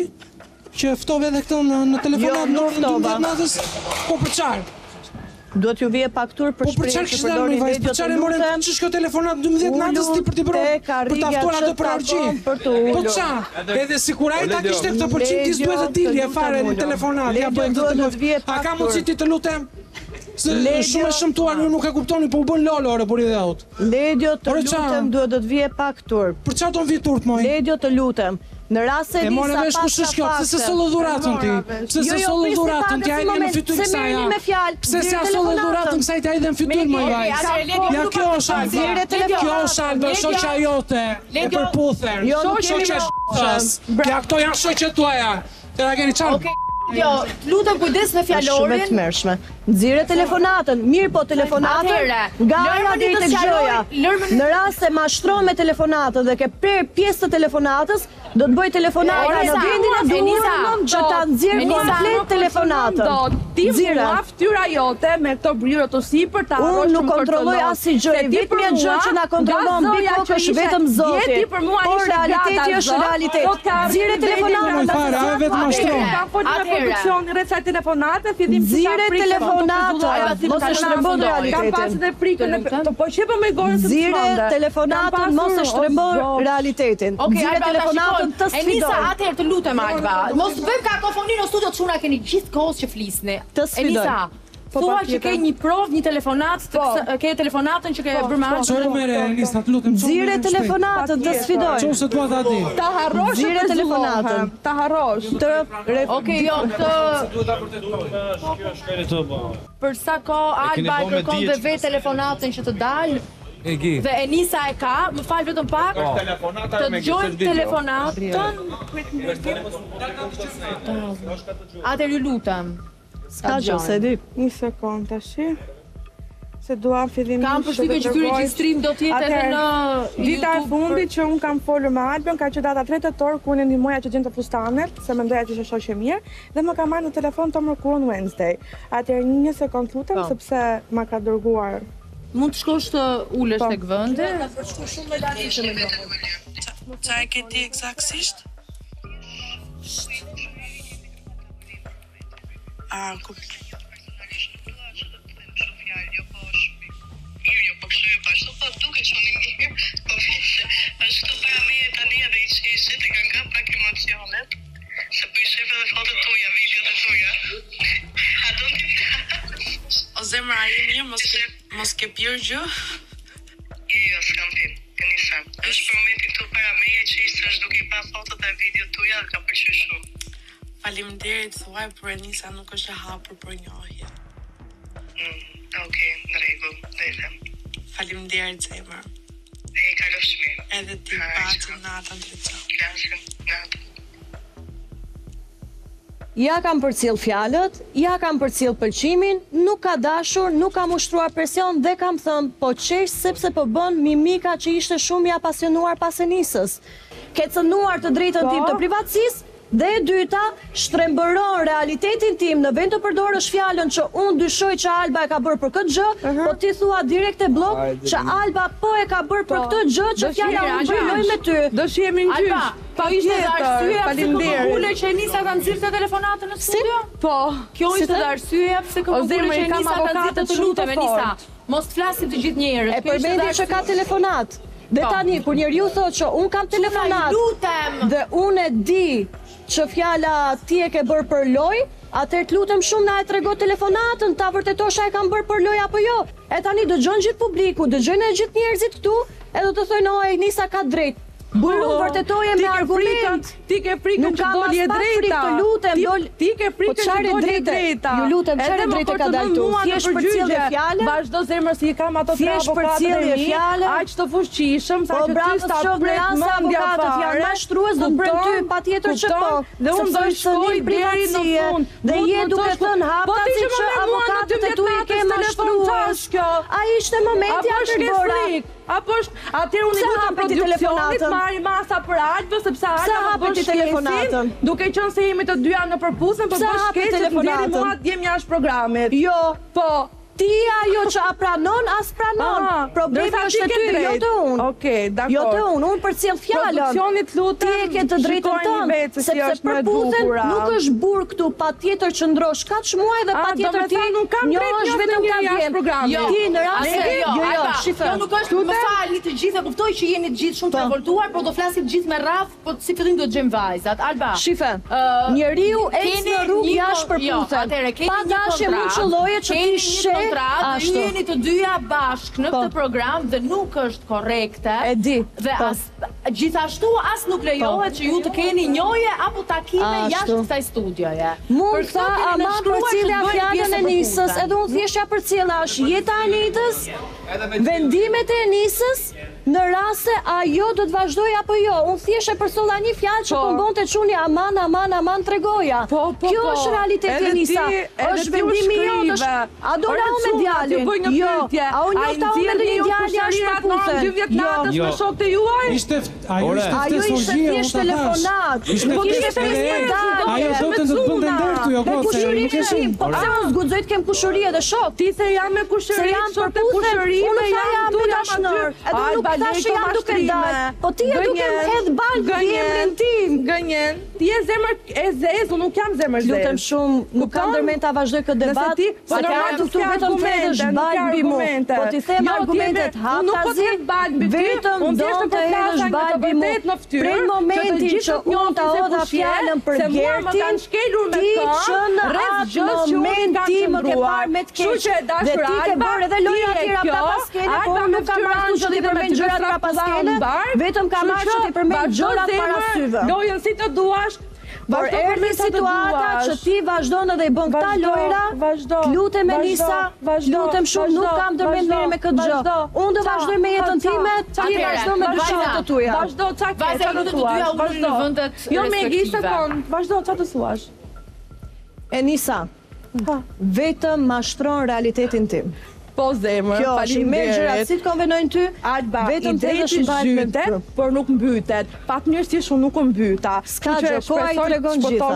Që ftove edhe këtë në telefonat në orën dymbëdhjetë natës? Po për çfarë? Duhet ju vije paktur për shprehje që përdorni video të lutem. Ç'është kjo telefonat dymbëdhjetë natës ti për të bërë për ta ftuar atë për orgji? Po ç'a? Edhe sikur ai ta kishte këtë pëlqim ti duhet të dilje fare në telefonat. Ja bëj këtë. A ka mundësi ti të lutem? Se shumë e shëmtuar ju nuk e kuptoni, po u bën lolo ore por i dhaut. Ledio të lutem duhet të vije paktur. Për ç'a do vi turp moj? Ledio të lutem. Në rast se Enisa pas ka fakte. Pse se sollë dhuratën ti? Pse se sollë dhuratën ti ai në fytyrë kësaj? Pse se sollë dhuratën kësaj ti ai në fytyrë më vajz? Ja kjo është Alba. Kjo është Alba, shoqja jote. E përputhen. Shoqja e Ja këto janë shoqet tuaja. Te na keni çfarë? Jo, lutem kujdes me fjalorin. Shumë të mërshme. Nxirre telefonatën, mirë po telefonatën. Gara deri tek gjëja. Në rast se mashtron me telefonatën dhe ke prerë pjesë të telefonatës, do të bëj telefonata në vendin e duhur që ta nxjerr komplet telefonatën. Ti mua fytyra jote me këto bryra të sipër ta harrosh. Unë nuk kontrolloj asnjë gjë, vetëm një gjë që na kontrollon mbi kokë është vetëm Zoti. Por realiteti është realitet. Nxirre telefonatën. Fare, vetëm mashtron. Ka folur me produksion rreth sa telefonate, fillim Nxirre telefonatën. telefonatën, mos e shtrembon realitetin. Kam pasur dhe frikën, po që po me gorën se Zire telefonatën, mos e shtrembon realitetin. Zire telefonatën të sfidoj. Enisa, atëherë të lutem Alba, mos bëjmë kakofoni në studio, çuna keni gjithë kohës që flisni. Të sfidoj. Enisa, thua që ke një provë, një telefonat, ke telefonatën që ke bërë me Alba. Çfarë merre Enisa, të lutem. Zire telefonatën, të sfidoj. Çu se dua ta di. Ta harrosh Zire telefonatën. Ta harrosh. Okej, jo, këtë për sa kohë Alba e kërkon dhe vetë telefonatën që të dalë. Dhe Enisa e ka, më falë vetëm pak, të gjojnë telefonatën. Atër ju lutem. Ska gjë, se di. Një sekund të shi. Se duam fillim Kam përshtypjen që ky regjistrim do të jetë edhe në dita e fundit që un kam folur me Albën, ka qenë data tre tetor ku unë ndihmoja që gjente fustanet, se mendoja që ishte shoqë mirë, dhe më ka marrë në telefon të mërkurën Wednesday. Atëherë një sekond lutem sepse ma ka dërguar. Mund të shkosh të ulesh tek vendi? Ka shkuar shumë me lajme me do. Çfarë ke ti eksaktësisht? Ah, kuptoj. Ashtu para me e tani edhe i qeshit e kanë nga pak emocionet se për i shefe dhe fotot tuja, videot e tuja. A do t'i O zemra, a i mirë, mos ke pjër gjë? Jo, s'kam pin, e nisa. është për momentin këtu para me e qeshit është duke i pa fotot e videot tuja dhe ka përqy shumë. Faleminderit, thuaj, për e nisa nuk është e hapur për njohje. Mm, Okej, në rregull, dhe i them. Faleminderit, zemra. E i kalofsh mirë. Edhe ti pati natën të qo. Klasën, natën. Ja kam përcjell fjalët, ja kam përcjell pëlqimin, nuk ka dashur, nuk kam ushtruar presion dhe kam thënë po qesh sepse po bën mimika që ishte shumë i apasionuar pas Enisës. Ke cënuar të drejtën tim të privatësisë. Dhe e dyta, shtrembëron realitetin tim në vend të përdorësh fjalën që unë dyshoj që Alba e ka bërë për këtë gjë, po ti thua direkt e blok që Alba po e ka bërë për këtë gjë që fjala unë bëjoj me ty. Do shihemi në gjyq. Po ishte dhe arsyeja pse kërkule që Enisa ka nxirrë telefonatën në studio? Po. Kjo ishte dhe arsyeja pse kërkule që Enisa ka nxirrë të lutem Enisa. Mos flasim të gjithë njerëz. E përmendi që ka telefonat. Dhe tani, kur njeriu thotë që unë kam telefonat dhe unë e di që fjala ti e ke bërë për loj, atëherë të lutem shumë na e trego telefonatën, ta vërtetosh a e kam bërë për loj apo jo. E tani dëgjon gjithë publiku, dëgjojnë edhe gjithë njerëzit këtu, edhe të thojnë o Enisa ka drejt. Bërë unë vërtetoje me argument. Ti ke frikën që dolje drejta. Të lutem, ti ke frikën që dolje drejta. Ju lutem, çfarë drejtë ka dalë tu? Thjesht përcjellje fjalë. Vazhdo zemër si i kam ato tre avokatë. Thjesht përcjellje fjalë. Aq të fuqishëm sa që ti sta pret më avokatët janë mashtrues, do të bëjmë ty patjetër që po. Dhe unë do shkoj deri në fund. Dhe je duke thënë haptazi që avokatët e tu i ke mashtruar. Ai ishte momenti atë bora. Apo është atë unë i lutem produksionit marri masa për Albën sepse Alba bën telefonatën. Duke qenë se jemi të dyja në përputhje, po bësh shkëlqe telefonatën. Mua djem jashtë programit. Jo, po. Ti ajo që a pranon, as pranon. Problemi është e ty, jo të unë. Okej, dakor. Jo të unë, unë përcjell fjalën. Produksionit lutem. Ti e ke të drejtën tënde, sepse përputhen nuk është burr këtu, patjetër që ndrosh katër muaj dhe patjetër ti njohësh vetëm ta vjen. Ti në rast se jo, jo, shifë. Jo, nuk është, më falni të gjithë, e kuptoj që jeni të gjithë shumë të revoltuar, por do flasim të gjithë me radhë, po si fillim do të gjejmë vajzat. Alba. Shifë. Njeriu ec në rrugë jashtë përputhen. Pa dashje mund qelloje që ti sheh. Ju jeni të dyja bashk në këtë program dhe nuk është korrekte. E di. Dhe as gjithashtu as nuk lejohet që ju të keni njohje apo takime jashtë kësaj studioje. Mund tha ama përcjellja fjalën e Enisës, edhe unë thjesht ja përcjella është jeta e Anitës, vendimet e Enisës, në rast se ajo do të vazhdoj apo jo. Unë thjesht e përsolla një fjalë që po mbonte çuni aman aman aman tregoja. Kjo është realiteti Enisa. Është vendimi jote. A do la me djalin? Jo. A unë njofta unë me një djalë jashtë përputhen? dy vjet natës me shokët e juaj? Ishte ajo ishte thjesht thjesht telefonat. Ishte thjesht ajo thotë të bënte ndër ty, jo goce. Nuk e shih. Po pse mos guxoj të kem kushëri edhe shok? Ti se jam me kushëri, jam për kushëri, unë jam me dashnor. Edhe nuk tash janë duke dalë. Po ti je duke hedh balë në emrin tim. Gënjen. Ti je zemër e zezë, unë nuk jam zemër zezë. Lutem shumë, nuk kam ndërmend ta vazhdoj këtë debat. Po normal do të vetëm thësh balë mbi mua. Po ti them argumentet haptazi. Vetëm do të hedhësh balë mbi mua. Prej momentin që unë ta hodha fjalën për Gertin, ti që në atë moment ti më ke parë me të keq. Dhe ti ke bërë edhe loja tjera pa paskele, por nuk kam marrë që ti përmend gjërat pa paskele, vetëm kam marrë që ti përmend gjërat para syve. Lojën si të duash. Por erdhi situata që ti vazhdon edhe i bën këta lojra, lutem Elisa, lutem shumë, nuk kam ndërmend mirë me këtë gjë. Unë do vazhdoj me jetën time, ti vazhdo me dyshimet të tuaja. Vazhdo, çka ke, çka të thuash, vazhdo. Jo me gjë sekond, vazhdo, çka të thuash. Enisa, vetëm mashtron realitetin tim. Po zemër, faleminderit. Kjo gjërat si të konvenojnë ty, vetëm të drejtë zhytet, por nuk mbytet. Fatmirësisht unë nuk mbyta. Ska gjë, koha i tregon gjitha.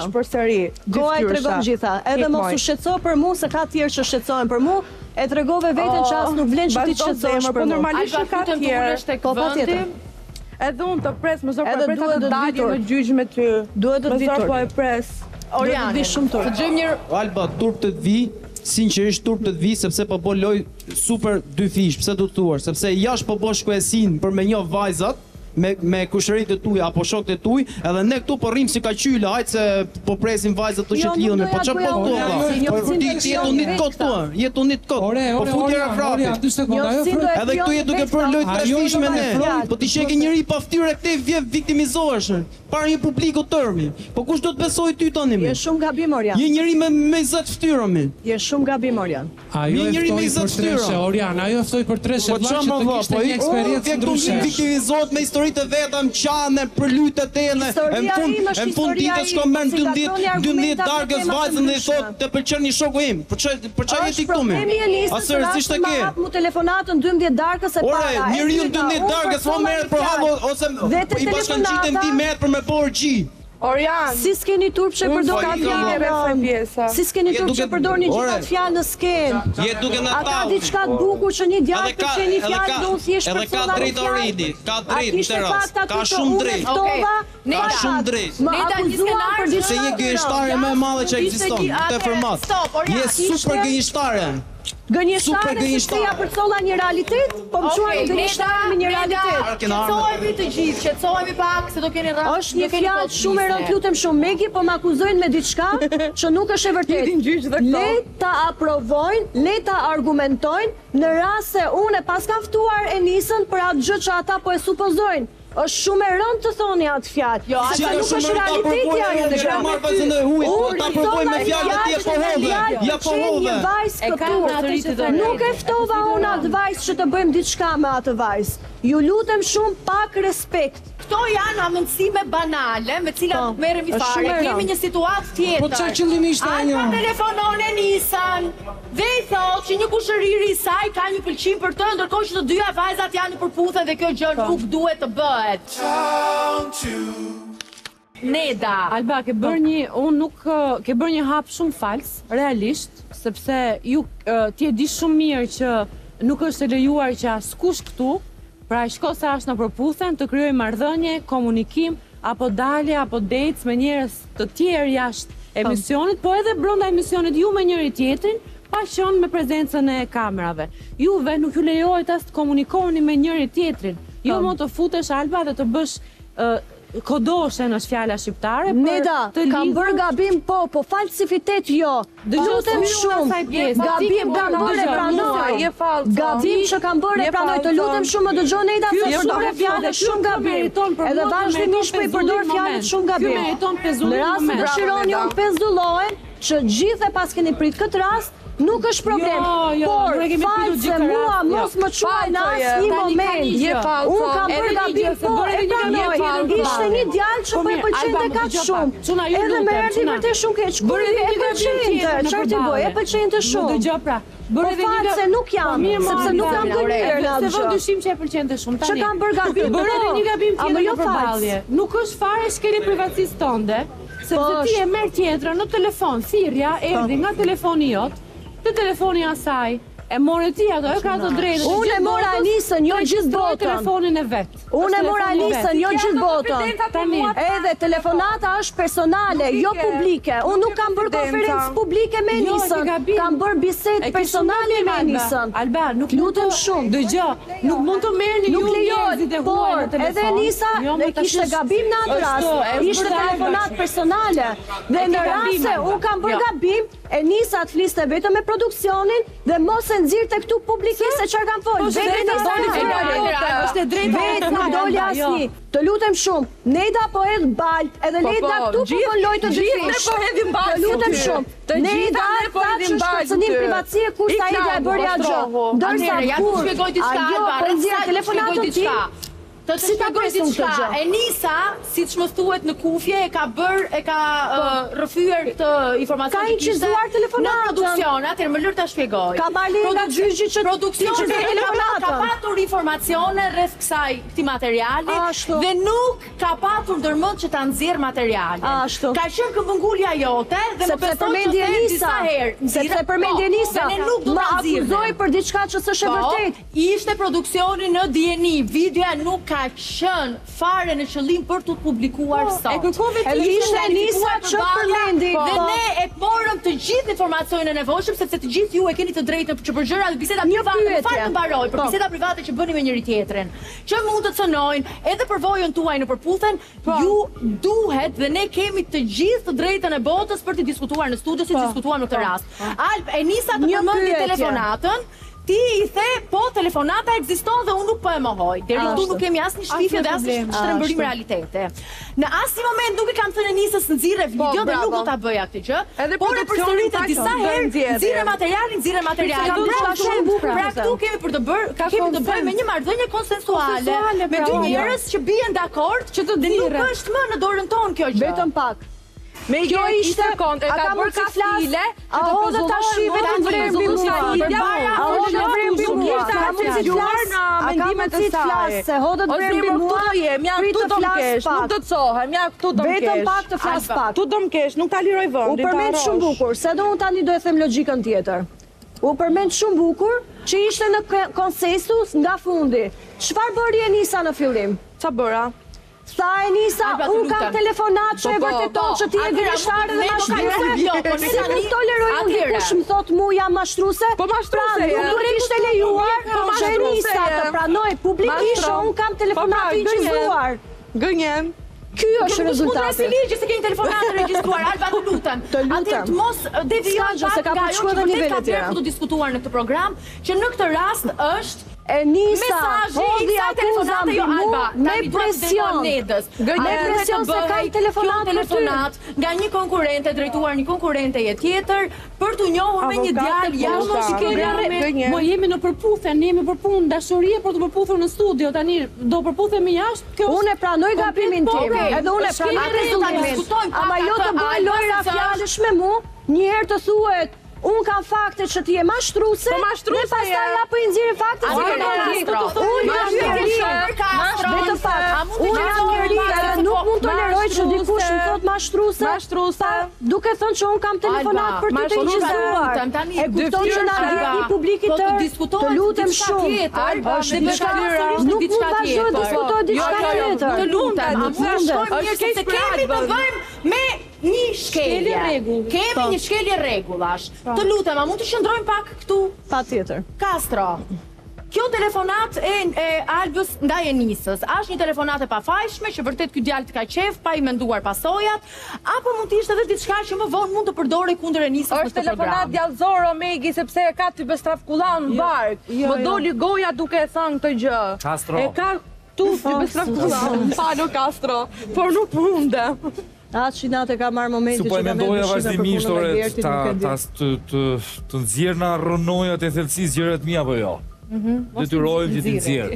Koha i tregon gjitha. Edhe mos u shqetëso për mua se ka tjerë që shqetësohen për mua, e tregove veten që as nuk vlen që ti të shqetësohesh për mua. Po normalisht ka tjerë. Po patjetër. Edhe unë të pres, më zor po e pres të dalje në gjyq me ty. Duhet të vitur. Më zor po e pres. Oriane, vi shumë turp. Të gjejmë një Alba turp të vi. Sinqerisht turp të vi sepse po bë loj super dy fish, pse do të thuar, sepse jashtë po bësh shkuesin për me njoh vajzat me me kushëritë e tuaja apo shokët e tuaj, edhe ne këtu po rrim si kaqyla, hajt se po presim vajzat të që të lidhen, po çfarë po bëj? Po ti jeton nit kot tu, jeton nit kot. Po futje rafrapit. Edhe këtu je duke bërë lojë të fish me ne. Po ti sheke njëri pa fytyrë këtej vjen viktimizohesh. Para një publiku tërmi. Po kush do të besojë ty tani më? Je shumë gabim Orian. Je njëri me me zot fytyrë më. Je shumë gabim Orian. Ajo njëri me zot fytyrë. Orian, ajo ftoi për treshe vllaj që të kishte një eksperiencë ndryshe. Viktimizohet me historitë e veta, më qanë, për lytet e në në fund në fund ditës shkon me dymbëdhjetë darkës vajzën dhe i thotë të pëlqen një shoku im. Për çfarë për çfarë je ti këtu më? A seriozisht e ke? Mu telefonatën dymbëdhjetë darkës e para. Ore, njeriu dymbëdhjetë darkës po merret për hall ose i bashkangjitem ti merret për me borxhi. Orian, si s'keni turp që përdor fjalë. Si s'keni turp që përdor një gjithë fjalë në skenë. Je duke na tall. A ka diçka të bukur që një djalë të çeni fjalë do thjesht për të. Edhe ka drejt oridi, ka drejt në teras. Ka shumë drejt. Ka shumë drejt. Më akuzuan për diçka. Se një gënjeshtare më e madhe që ekziston te format. Je super gënjeshtare. Gënjeshtare se ja përcolla një realitet, po më quani gënjeshtare me një realitet. Qetësohemi të gjithë, qetësohemi pak se do keni rraf. Është një fjalë shumë e rëndë, lutem shumë Megi, po më akuzojnë me diçka që nuk është e vërtetë. Le ta aprovojnë, le ta argumentojnë në rast se unë pas kam ftuar Enisën për atë gjë që ata po e supozojnë. Është shumë e rëndë të thoni atë fjalë. Jo, ata nuk është realiteti ajo. Ne kemi marrë vajzën e huaj, ta provoj me fjalë të tjera po hodhe. Ja po hodhe. E kanë atë që nuk e ftova unë atë vajzë që të bëjmë diçka me atë vajzë. Ju lutem shumë pak respekt. Këto janë amëndësime banale me cilat merremi fare. Kemi një situatë tjetër. Po çfarë qëllimi ishte ajo? Ata telefonon Enisan dhe i thotë që një kushëriri i saj ka një pëlqim për të, ndërkohë që të dyja vajzat janë në përputhje dhe kjo gjë nuk duhet të bëhet. Neda, Alba, ke bërë një, unë nuk ke bërë një hap shumë fals, realisht, sepse ju ti e di shumë mirë që nuk është e lejuar që askush këtu, pra shko sa është në përputhen, të kryoj marrëdhënie, komunikim, apo dalje, apo dates me njerëz të tjerë jashtë emisionit, po edhe brenda emisionit ju me njëri tjetrin, pa qenë me prezencën e kamerave. Juve nuk ju lejohet as të komunikoni me njëri tjetrin. Jo më të futesh Alba dhe të bësh kodoshe në fjala shqiptare. Neda, kam bërë gabim po, po falsifitet jo. Lutem shumë. Gabim kam bërë pranoj. Gabim që kam bërë pranoj. Të lutem shumë më dëgjon Neda se përdor fjalë shumë gabim. Edhe vazhdimisht po i përdor fjalë shumë gabim. Në rast se dëshironi unë pezullohen që gjithë e pas keni prit këtë rast, nuk është problem, por false mua mos më quaj në asë një moment. Unë kam bërë gabim, po e pranoj. Ishte një djalë që po e pëlqente kaq shumë. Edhe me erdi vërtet shumë keq. Kur e pëlqente, çfarë ti bëj? E pëlqente shumë. Po false nuk jam, sepse nuk kam dënyer në atë. Se vë dyshim që e pëlqente shumë tani. Që kam bërë gabim, bërë edhe një gabim tjetër në përballje. Nuk është fare shkeli privatësisë tënde, sepse ti e merr tjetrën në telefon, thirrja erdhi nga telefoni jot. Të telefoni asaj, E more ti ato, e ka të drejtë. Unë e mora Anisën, jo gjithë botën. Telefonin e vet. Unë e mora Anisën, jo gjithë botën. Edhe telefonata është personale, jo publike. Unë nuk kam bërë konferencë publike me Anisën. Kam bërë bisedë personale me Anisën. Alban, nuk lutem shumë. Dëgjoj, nuk mund të merrni ju njerëzit e huaj në telefon. Edhe Anisa e kishte gabim në atë rast. Ishte telefonat personale. Dhe në rast se unë kam bërë gabim, Enisa të fliste vetëm me produksionin dhe mos e nxirrte këtu publikisht se çfarë kam folë. Vetë Enisa është e drejtë. Vetë nuk doli asnjë. Të lutem shumë, Neda po hedh balt, edhe Neda këtu po bën lojë të gjithë. Ne po hedhim balt. Të lutem shumë. Neda po hedhim balt. Shpërcënim privatësie kur sa ide e bëri ajo. Ndërsa kur shpjegoj diçka, po nxjerr telefonatën tim. Të të shpjegoj diçka. Enisa, siç më thuhet në kufje, e ka bër, e ka rrëfyer këtë informacion që kishte në produksion. Atëherë më lër ta shpjegoj. Ka marrë nga gjyqi që produksioni ka patur informacione rreth kësaj këtij materiali dhe nuk ka patur ndërmend që ta nxjerr materialin. Ka qenë këmbëngulja jote dhe më besoj që disa herë. Sepse përmendi Enisa, më akuzoi për diçka që s'është e vërtetë. Ishte produksioni në D N I, videoja nuk ka qenë fare në qëllim për të publikuar sot. E kërkove të ishte Enisa që përmendi. Dhe ne e morëm të gjithë informacionin e nevojshëm, sepse të gjithë ju e keni të drejtën që për gjëra dhe biseda private, më fal të mbaroj, për biseda private që bëni me njëri tjetrin, që mund të cënojnë edhe për vojën tuaj në përputhen, ju duhet dhe ne kemi të gjithë të drejtën e botës për të diskutuar në studio si diskutuar në këtë rast. Alp, Enisa të përmendi telefonatën. Ti i the, po, telefonata ekziston dhe unë nuk po e mohoj. Deri këtu nuk kemi asnjë shtifje dhe asnjë shtrembërim realitete. Në asnjë moment nuk i kam thënë Enisës nxirre video dhe nuk do ta bëja këtë gjë. Por e përsëritet disa herë, nxirre materialin, nxirre materialin. Pra këtu kemi për të bërë, kemi të bëjmë me një marrëdhënie konsensuale me dy njerëz që bien dakord që të nuk është më në dorën tonë kjo gjë. Vetëm pak. Me kjo ishte kont, e ka bërë kastile, që të pozullohen më të vrem bimua. A hodë të vrem bimua, ka mund si flasë në mendimet e saj. Se hodë të vrem bimua, pritë të flasë pak. Nuk të cohem, ja këtu do më kesh. Vetëm pak të flasë pak. Tu do më kesh, nuk ta liroj vëndin. U përmend shumë bukur, se do unë tani do e them logjikën tjetër. U përmend shumë bukur që ishte në konsensus nga fundi. Çfarë bëri Enisa në fillim? Qa bëra? Tha Enisa, unë kam telefonat që e vërteton që ti e gërështare dhe mashtruese. Si nuk toleroj unë dikush më thot mu jam mashtruse? Po mashtruse e. Nuk ishte lejuar që Enisa të pranoj publikisht që unë kam telefonatin që zluar. Gënjem. Ky është rezultati. Si ligji se keni telefonatë regjistruar, Alba të lutem. Atë të mos devijon pak nga ajo që vërtet ka bërë për të diskutuar në këtë program, që në këtë rast është Enisa, hodhi akuza mbi mu me presion. Me presion se kam telefonat për ty. Nga një konkurente, drejtuar një konkurente e tjetër, për të njohur me një djalë jashtë. Po jemi në përputhje, ne jemi për punë, dashurie për të përputhur në studio, tani do përputhemi jashtë. Unë e pranoj gabimin tim, edhe unë e pranoj rezultimin. Ama jo të bëj lojra fjalësh me mu, një herë të thuhet unë kam fakte që ti e mashtruese, ne pastaj apo i nxjerrim fakte që ke marrë. Unë jam njeri, vetëm fakt. Unë jam njeri dhe nuk mund toleroj që dikush më thot mashtruese. Mashtruese. Duke thënë që unë kam telefonat për ty të injizuar. E kupton që na vjen i publikit të të lutem shumë. Është diçka tjetër. Nuk mund të vazhdoj të diskutoj diçka tjetër. Të lutem, a shkojmë mirë se kemi të bëjmë me një shkelje. Kemi një shkelje rregullash. Të lutem, a mund të qëndrojmë pak këtu? Patjetër. Castro. Kjo telefonat e, e Albës ndaj Enisës, është një telefonat e pafajshme që vërtet ky djalë të ka qef, pa i menduar pasojat, apo mund të ishte edhe diçka që më vonë mund të përdorej kundër Enisës në këtë program? Është telefonat djallëzor Omegi sepse e ka ty bestrafkullan në bark. Më doli goja duke e thënë këtë gjë. Castro. E ka tu ty bestrafkullan. Palo Castro, por nuk mundem. Atë që natë ka marrë momenti që ka me dëshime për punën e Gertit nuk e di. Të nxjerr nga rronojat e thellësisë gjërat mia apo jo? Detyrojmë që t'i nxjerr.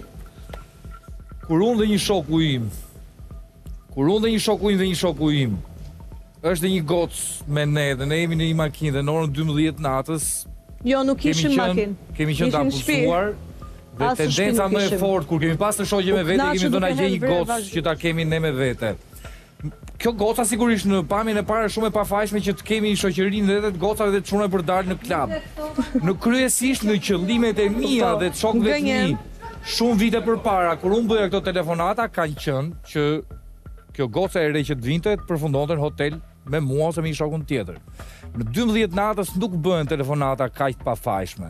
Kur unë dhe një shoku im, kur unë dhe një shoku im dhe një shoku im, është dhe një gocë me ne dhe ne jemi në një makinë dhe në orën dymbëdhjetë natës. Jo, nuk ishim makinë. Kemi qenë të apulsuar. Dhe tendenca më e fortë kur kemi pas në shoqje me vete, kemi thënë a gjej një gocë që ta kemi ne me vete. Kjo goca sigurisht në pamjen e parë shumë e pafajshme që të kemi shoqërinë dhe të gocat dhe të çunave për dalë në klub. Në kryesisht në qëllimet e mia dhe të shokëve të mi, shumë vite përpara kur unë bëja këto telefonata kanë qenë që kjo goca e re që të vinte të përfundonte në hotel me mua ose me një shokun tjetër. Në dymbëdhjetë natës nuk bëhen telefonata kaq të pafajshme.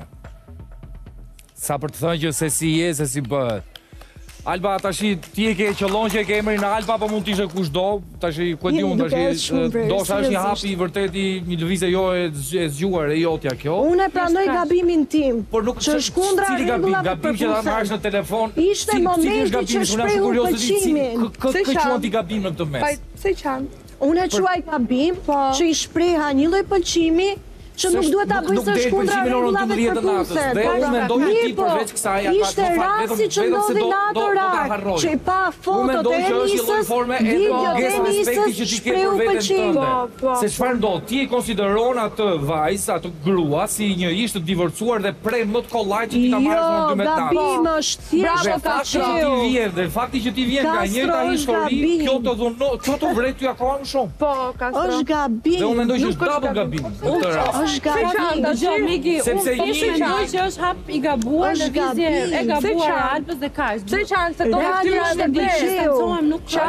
Sa për të thënë që se si je, se si bëhet. Alba, tashi ti e ke qëllon që e ke emrin Alba, po mund t'ishe kush do, tashi ku e di unë, tashi dosha është një hapi i vërtet i një lëvizje jo e zgjuar e jotja kjo. Unë e pranoj gabimin tim, por nuk që shkundra rregullave gabim që ta marrësh në telefon. Ishte momenti që shprehu pëlqimin. Kë quan ti gabim në këtë mes? Se qanë? Unë e quaj gabim që i shpreha një lloj pëlqimi që nuk duhet ta bëj së shkundra rregullave të përputhjen. Dhe unë mendoj që ti përveç kësaj ishte rasti që ndodhi në atë rar, që i pa fotot e Enisës, videot e Enisës, shprehu pëlqimin. Se çfarë ndodh? Ti e konsideron atë vajzë, atë grua si një ish të divorcuar dhe prej më të kollaj që ti ta marrësh në dymbëdhjetë natë. Jo, gabim është thjesht ka qenë. Dhe fakti që ti vjen nga njëjta histori, kjo të dhunon, kjo të vret ty akoma më shumë. Po, ka është gabim. Dhe unë mendoj që është double gabim. Është gabim. Dëgjoj Miki, unë mendoj që është hap i gabuar në vizje e gabuar e Albës dhe kaq. Pse qanë se do të tyra e vërtet, nuk ka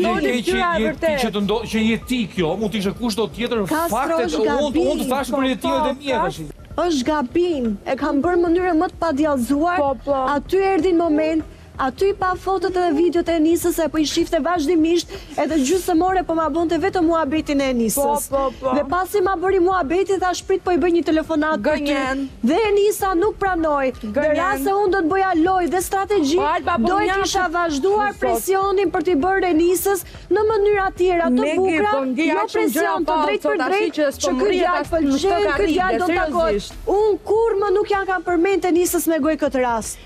Ti që të ndodh që je ti kjo, mund të ishte kushto tjetër, faktet unë unë të thash për jetimet e mia tash. Është gabim, e kam bërë në mënyrë më të padjallëzuar. Aty erdhi në moment, aty pa fotot dhe videot e Enisës, e po i shifte vazhdimisht, edhe gjysmore po ma bënte vetëm muhabetin e Enisës. Dhe pasi ma bëri muhabetin, thash prit po i bëj një telefonat për ty. Dhe Enisa nuk pranoi. Dhe rase unë do të bëja lojë dhe strategji, do i kisha vazhduar presionin për t'i bërë Enisës në mënyra tjera të bukura, jo presion të drejt për drejt, që ky djalë pëlqen, ky djalë do të takohet. Unë kur më nuk janë kam përmend Enisës me gojë këtë rast.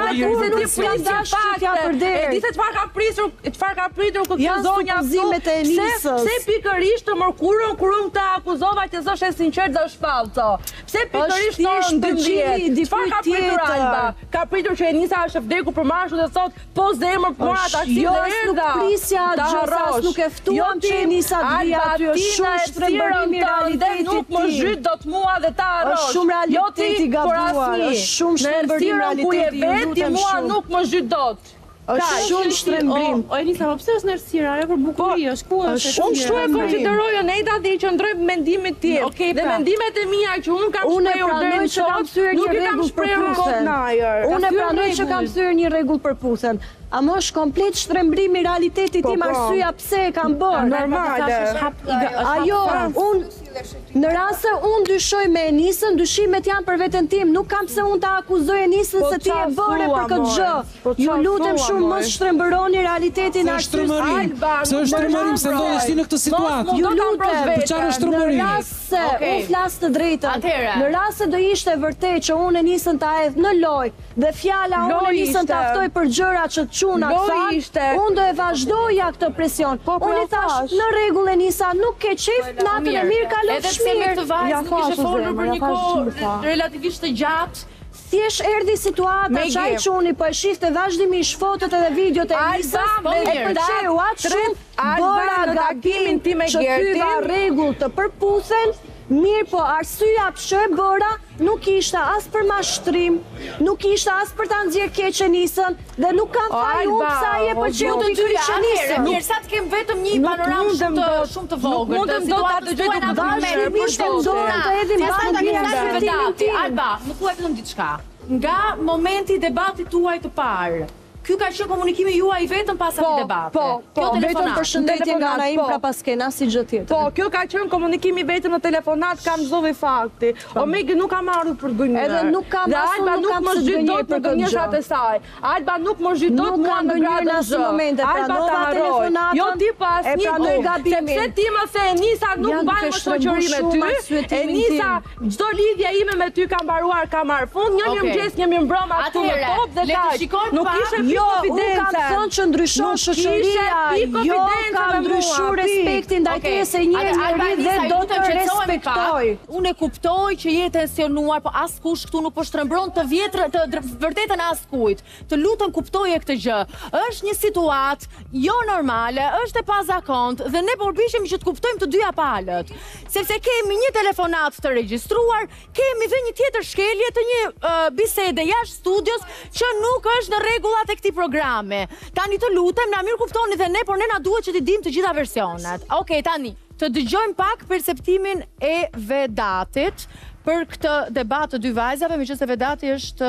Normal, e di se çfarë ka pritur, çfarë ka pritur këtë zonja e Enisës. Pse pikërisht të mërkurën kur unë të akuzova që s'është e sinqert dhe është falso. Pse pikërisht në orën dymbëdhjetë? Çfarë ka pritur Alba? Ka pritur që Enisa është vdekur për mashu dhe thot po zemër po mora tash si dhe erdha. Jo, prisja gjësas nuk e ftuam që Enisa të vija aty, është shumë shtrembërimi i realitetit. Nuk më zhyt dot mua dhe ta harrosh. Është shumë realiteti i gabuar, është shumë shtrembërim i realitetit. Në veti mua nuk më zhyt dot. Është shumë shtrembrim. O Enisa, po pse është në errësirë, ajo për bukuri është, ku është? Unë kështu e konsideroj Oneta dhe i qëndroj mendimet tim. Dhe mendimet e mia që unë kam shprehur deri në sot, nuk i kam shprehur kot najër. Unë e pranoj që kam thyer një rregull përputhen. A më është komplet shtrembrim i realitetit tim, arsyeja pse e kam bërë. Normale. Ajo, unë në rast se unë dyshoj me Enisën, dyshimet janë për veten tim, nuk kam pse unë ta akuzoj Enisën se ti e bëre për këtë gjë. Ju lutem shumë mos shtrembëroni realitetin arsyesit. Pse është shtrembërim se ndodhesh ti në këtë situatë? Ju lutem, për çfarë është shtrembërim? Në rast se unë flas të drejtën, në rast se do ishte vërtet që unë Enisën ta hedh në lojë dhe fjala unë Enisën ta ftoj për gjëra që çuna tha, unë do e vazhdoja këtë presion. Unë i thash, në rregull Enisa, nuk ke qef, natën e mirë kalon shmirë. Edhe pse këtë vajzë nuk ishe folur për një kohë relativisht të gjatë, thjesht erdhi situata, çaj çuni po e shifte vazhdimisht fotot edhe videot e Enisës, e pëlqeu atë shumë, bëra gabimin tim me Gertin, që hyva rregull të përputhen. Mirë po, arsyeja pse e bëra nuk ishte as për mashtrim, nuk ishte as për ta nxjerrë keq Enisën dhe nuk kam fal unë pse ai e pëlqeu të dy Enisën. Mirë, sa të kem vetëm një panoramë shumë të shumë të vogël. Nuk mundem dot ta dëgjoj në vazhdimisht ndodhen të hedhin bashkë. Alba, më thuaj vetëm diçka. Nga momenti i debatit tuaj të parë, ky ka qenë komunikimi juaj vetëm pas atij debati. Po, po, vetëm përshëndetje nga ana im pra pas kena si gjë tjetër. Po, kjo ka qenë komunikimi vetëm në telefonat, kam çdo lloj fakti. Omegi nuk ka marrur për gënjë. Edhe nuk kam asnjë nuk kam më zhyt dot në gënjeshat e saj. Alba nuk më zhyt dot mua në gradën e zë. Alba telefonatën. Jo ti pas një gabimin. Sepse ti më the Enisa nuk mban më shoqëri me ty. Enisa, çdo lidhje ime me ty ka mbaruar, ka marr fund. Një mëngjes, një mbrëmë këtu në top dhe kaq. Nuk ishte Jo, unë kam thënë që ndryshon shoqëria, jo kam ndryshu respektin ndaj teje se një njeri dhe do të respektoj. Unë e kuptoj që je tensionuar, po askush këtu nuk po shtrembron të vjetrë, të vërtetën askujt. Të lutem kuptoje këtë gjë. Është një situatë jo normale, është e pazakont dhe ne po bishemi që të kuptojmë të dyja palët. Sepse kemi një telefonat të regjistruar, kemi dhe një tjetër shkelje të një bisede jashtë studios që nuk është në rregullat e këtij programe. Tani të lutem, na mirë kuftoni dhe ne, por ne na duhet që të dimë të gjitha versionet. Okej, tani të dëgjojmë pak perceptimin e Vedatit për këtë debat të dy vajzave, meqense Vedati është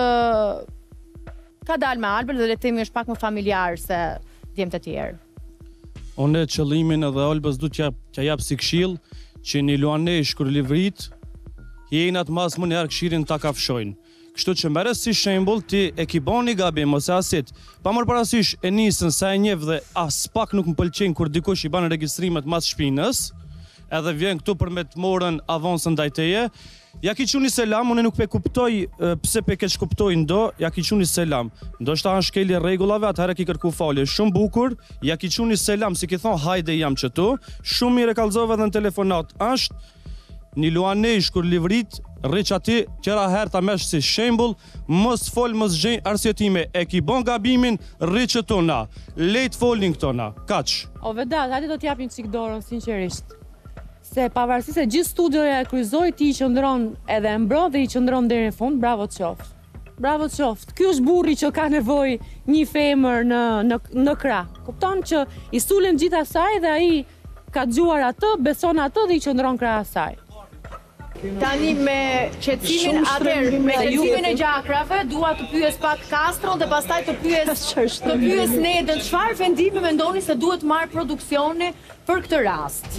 ka dalë me Albert dhe le të themi është pak më familjar se djemtë e tjerë. Unë qëllimin edhe Albës du t'ja jap si këshill që një luanesh kur livrit jenat mas më njerë këshirin ta kafshojnë. Kështu që merë si shembull ti e ki bon një gabim ose asit, pa mërë parasysh e nisën sa e njef dhe as pak nuk më pëlqen kur dikush i banë registrimet mas shpinës, edhe vjen këtu për me të morën avansën dajteje, ja ki quni selam, unë nuk pe kuptoj pse pe keq kuptoj ndo, ja ki quni selam. Ndo shta anë shkelje regullave, atëherë ki kërku falje. Shumë bukur, ja ki quni selam, si ki thonë hajde jam që tu, shumë mire kalzove dhe në telefonat është, një luanesh kur livrit, rriq ati, qëra herë ta mesh si shembul, mos fol, mos gjenj arsjetime, e ki bon gabimin, rriq të tona, lejt folin këtona, kaq. O Vedat, hajde do t'japin qik dorën, sinqerisht. Se pavarësisht se gjithë studioja e kryzoj, ti i qëndron edhe mbro dhe i qëndron deri në fund, bravo të qoftë. Bravo të qoftë. Ky është burri që ka nevoj një femër në, në, në krah. Kupton që i sulen gjithë asaj dhe ai ka dëgjuar atë, beson atë dhe i qëndron krah asaj. Tani me qetësimin atëherë, me qetësimin e gjakrave, dua të pyes pak Kastron dhe pastaj të pyes të pyes Nedën, çfarë vendimi mendoni se duhet marr produksioni për këtë rast?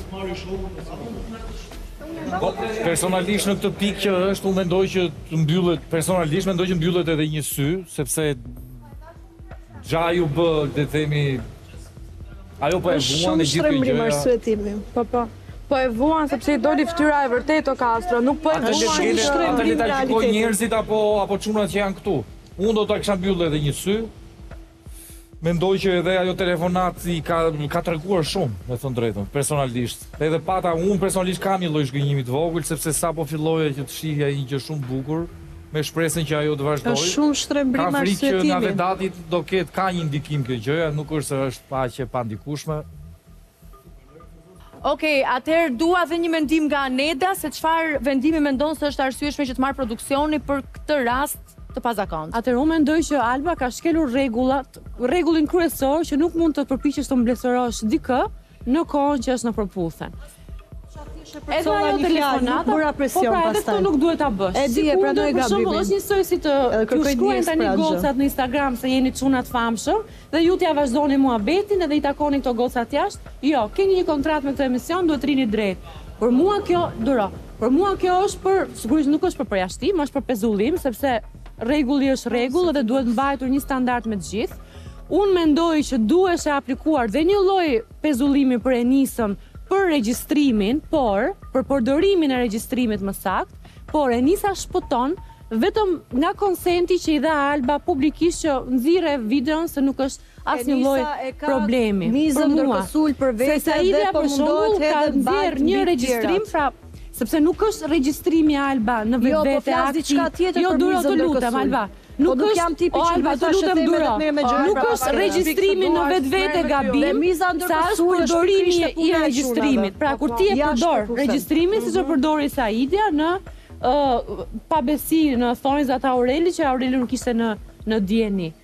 Personalisht në këtë pikë që është, unë mendoj që të mbyllet, personalisht mendoj që mbyllet edhe një sy, sepse gjaju bë, dhe themi, ajo po e vuan e gjithë këtë gjëja. Po, po. Po e vuan sepse i doli fytyra e vërtet o Kastro, nuk po e vuan një shtrembrim realitetit. Ata le ta shikojnë njerëzit apo apo çunat që janë këtu. Unë do ta kisha mbyllur edhe një sy. Mendoj që edhe ajo telefonat i ka ka treguar shumë, me thënë drejtën, personalisht. Edhe pata unë personalisht kam një lloj zhgënjimi të vogël sepse sapo filloja që të shihja një gjë shumë bukur, me shpresën që ajo të vazhdojë. Është shumë shtrembrim arsyetimi. Ka frikë që nga Vedati do ketë ka një ndikim kjo gjëja, nuk është se është paqe pa ndikueshme. Okej, atëherë dua dhe një mendim nga Neda se çfarë vendimi mendon se është arsyeshme që të marrë produksioni për këtë rast të pazakont. Atëherë unë mendoj që Alba ka shkelur rregullat, rregullin kryesor që nuk mund të përpiqesh të mbledhërosh dikë në kohën që është në përputhje. Edhe ajo telefonata, bëra presion po pra edhe pastaj. këto nuk duhet ta bësh. E di, e pranoj gabimin. Për shembull, është njësoj si të shkruajnë tani gocat në Instagram se jeni çuna të famshëm dhe ju t'ja vazhdoni muhabetin edhe i takoni këto gocat jashtë. Jo, keni një kontratë me këtë emision, duhet rini drejt. Për mua kjo, duro, për mua kjo është për, sigurisht nuk është për përjashtim, është për pezullim, sepse rregulli është rregull dhe duhet mbajtur një standard me të gjithë. Unë mendoj që duhesh e aplikuar dhe një lloj pezullimi për Enisën për regjistrimin, por për përdorimin e regjistrimit më sakt, por Enisa shpëton vetëm nga konsenti që i dha Alba publikisht që nxirre videon se nuk është asnjë lloj problemi. Mizën ndërkosul për vete dhe po mundohet ka nxjerr një regjistrim, pra sepse nuk është regjistrimi Alba në vetvete. Jo, po flas diçka tjetër për mizën ndërkosul. Alba. Nuk po është tipi o, që Alba, të lutem duro. Nuk është regjistrimi në vetvete gabim, sa është përdorimi i regjistrimit. Pra kur ti e përdor regjistrimin siç e përdori Saidia në uh, pabesi në thonjzat Aureli që Aureli nuk ishte në në D N I.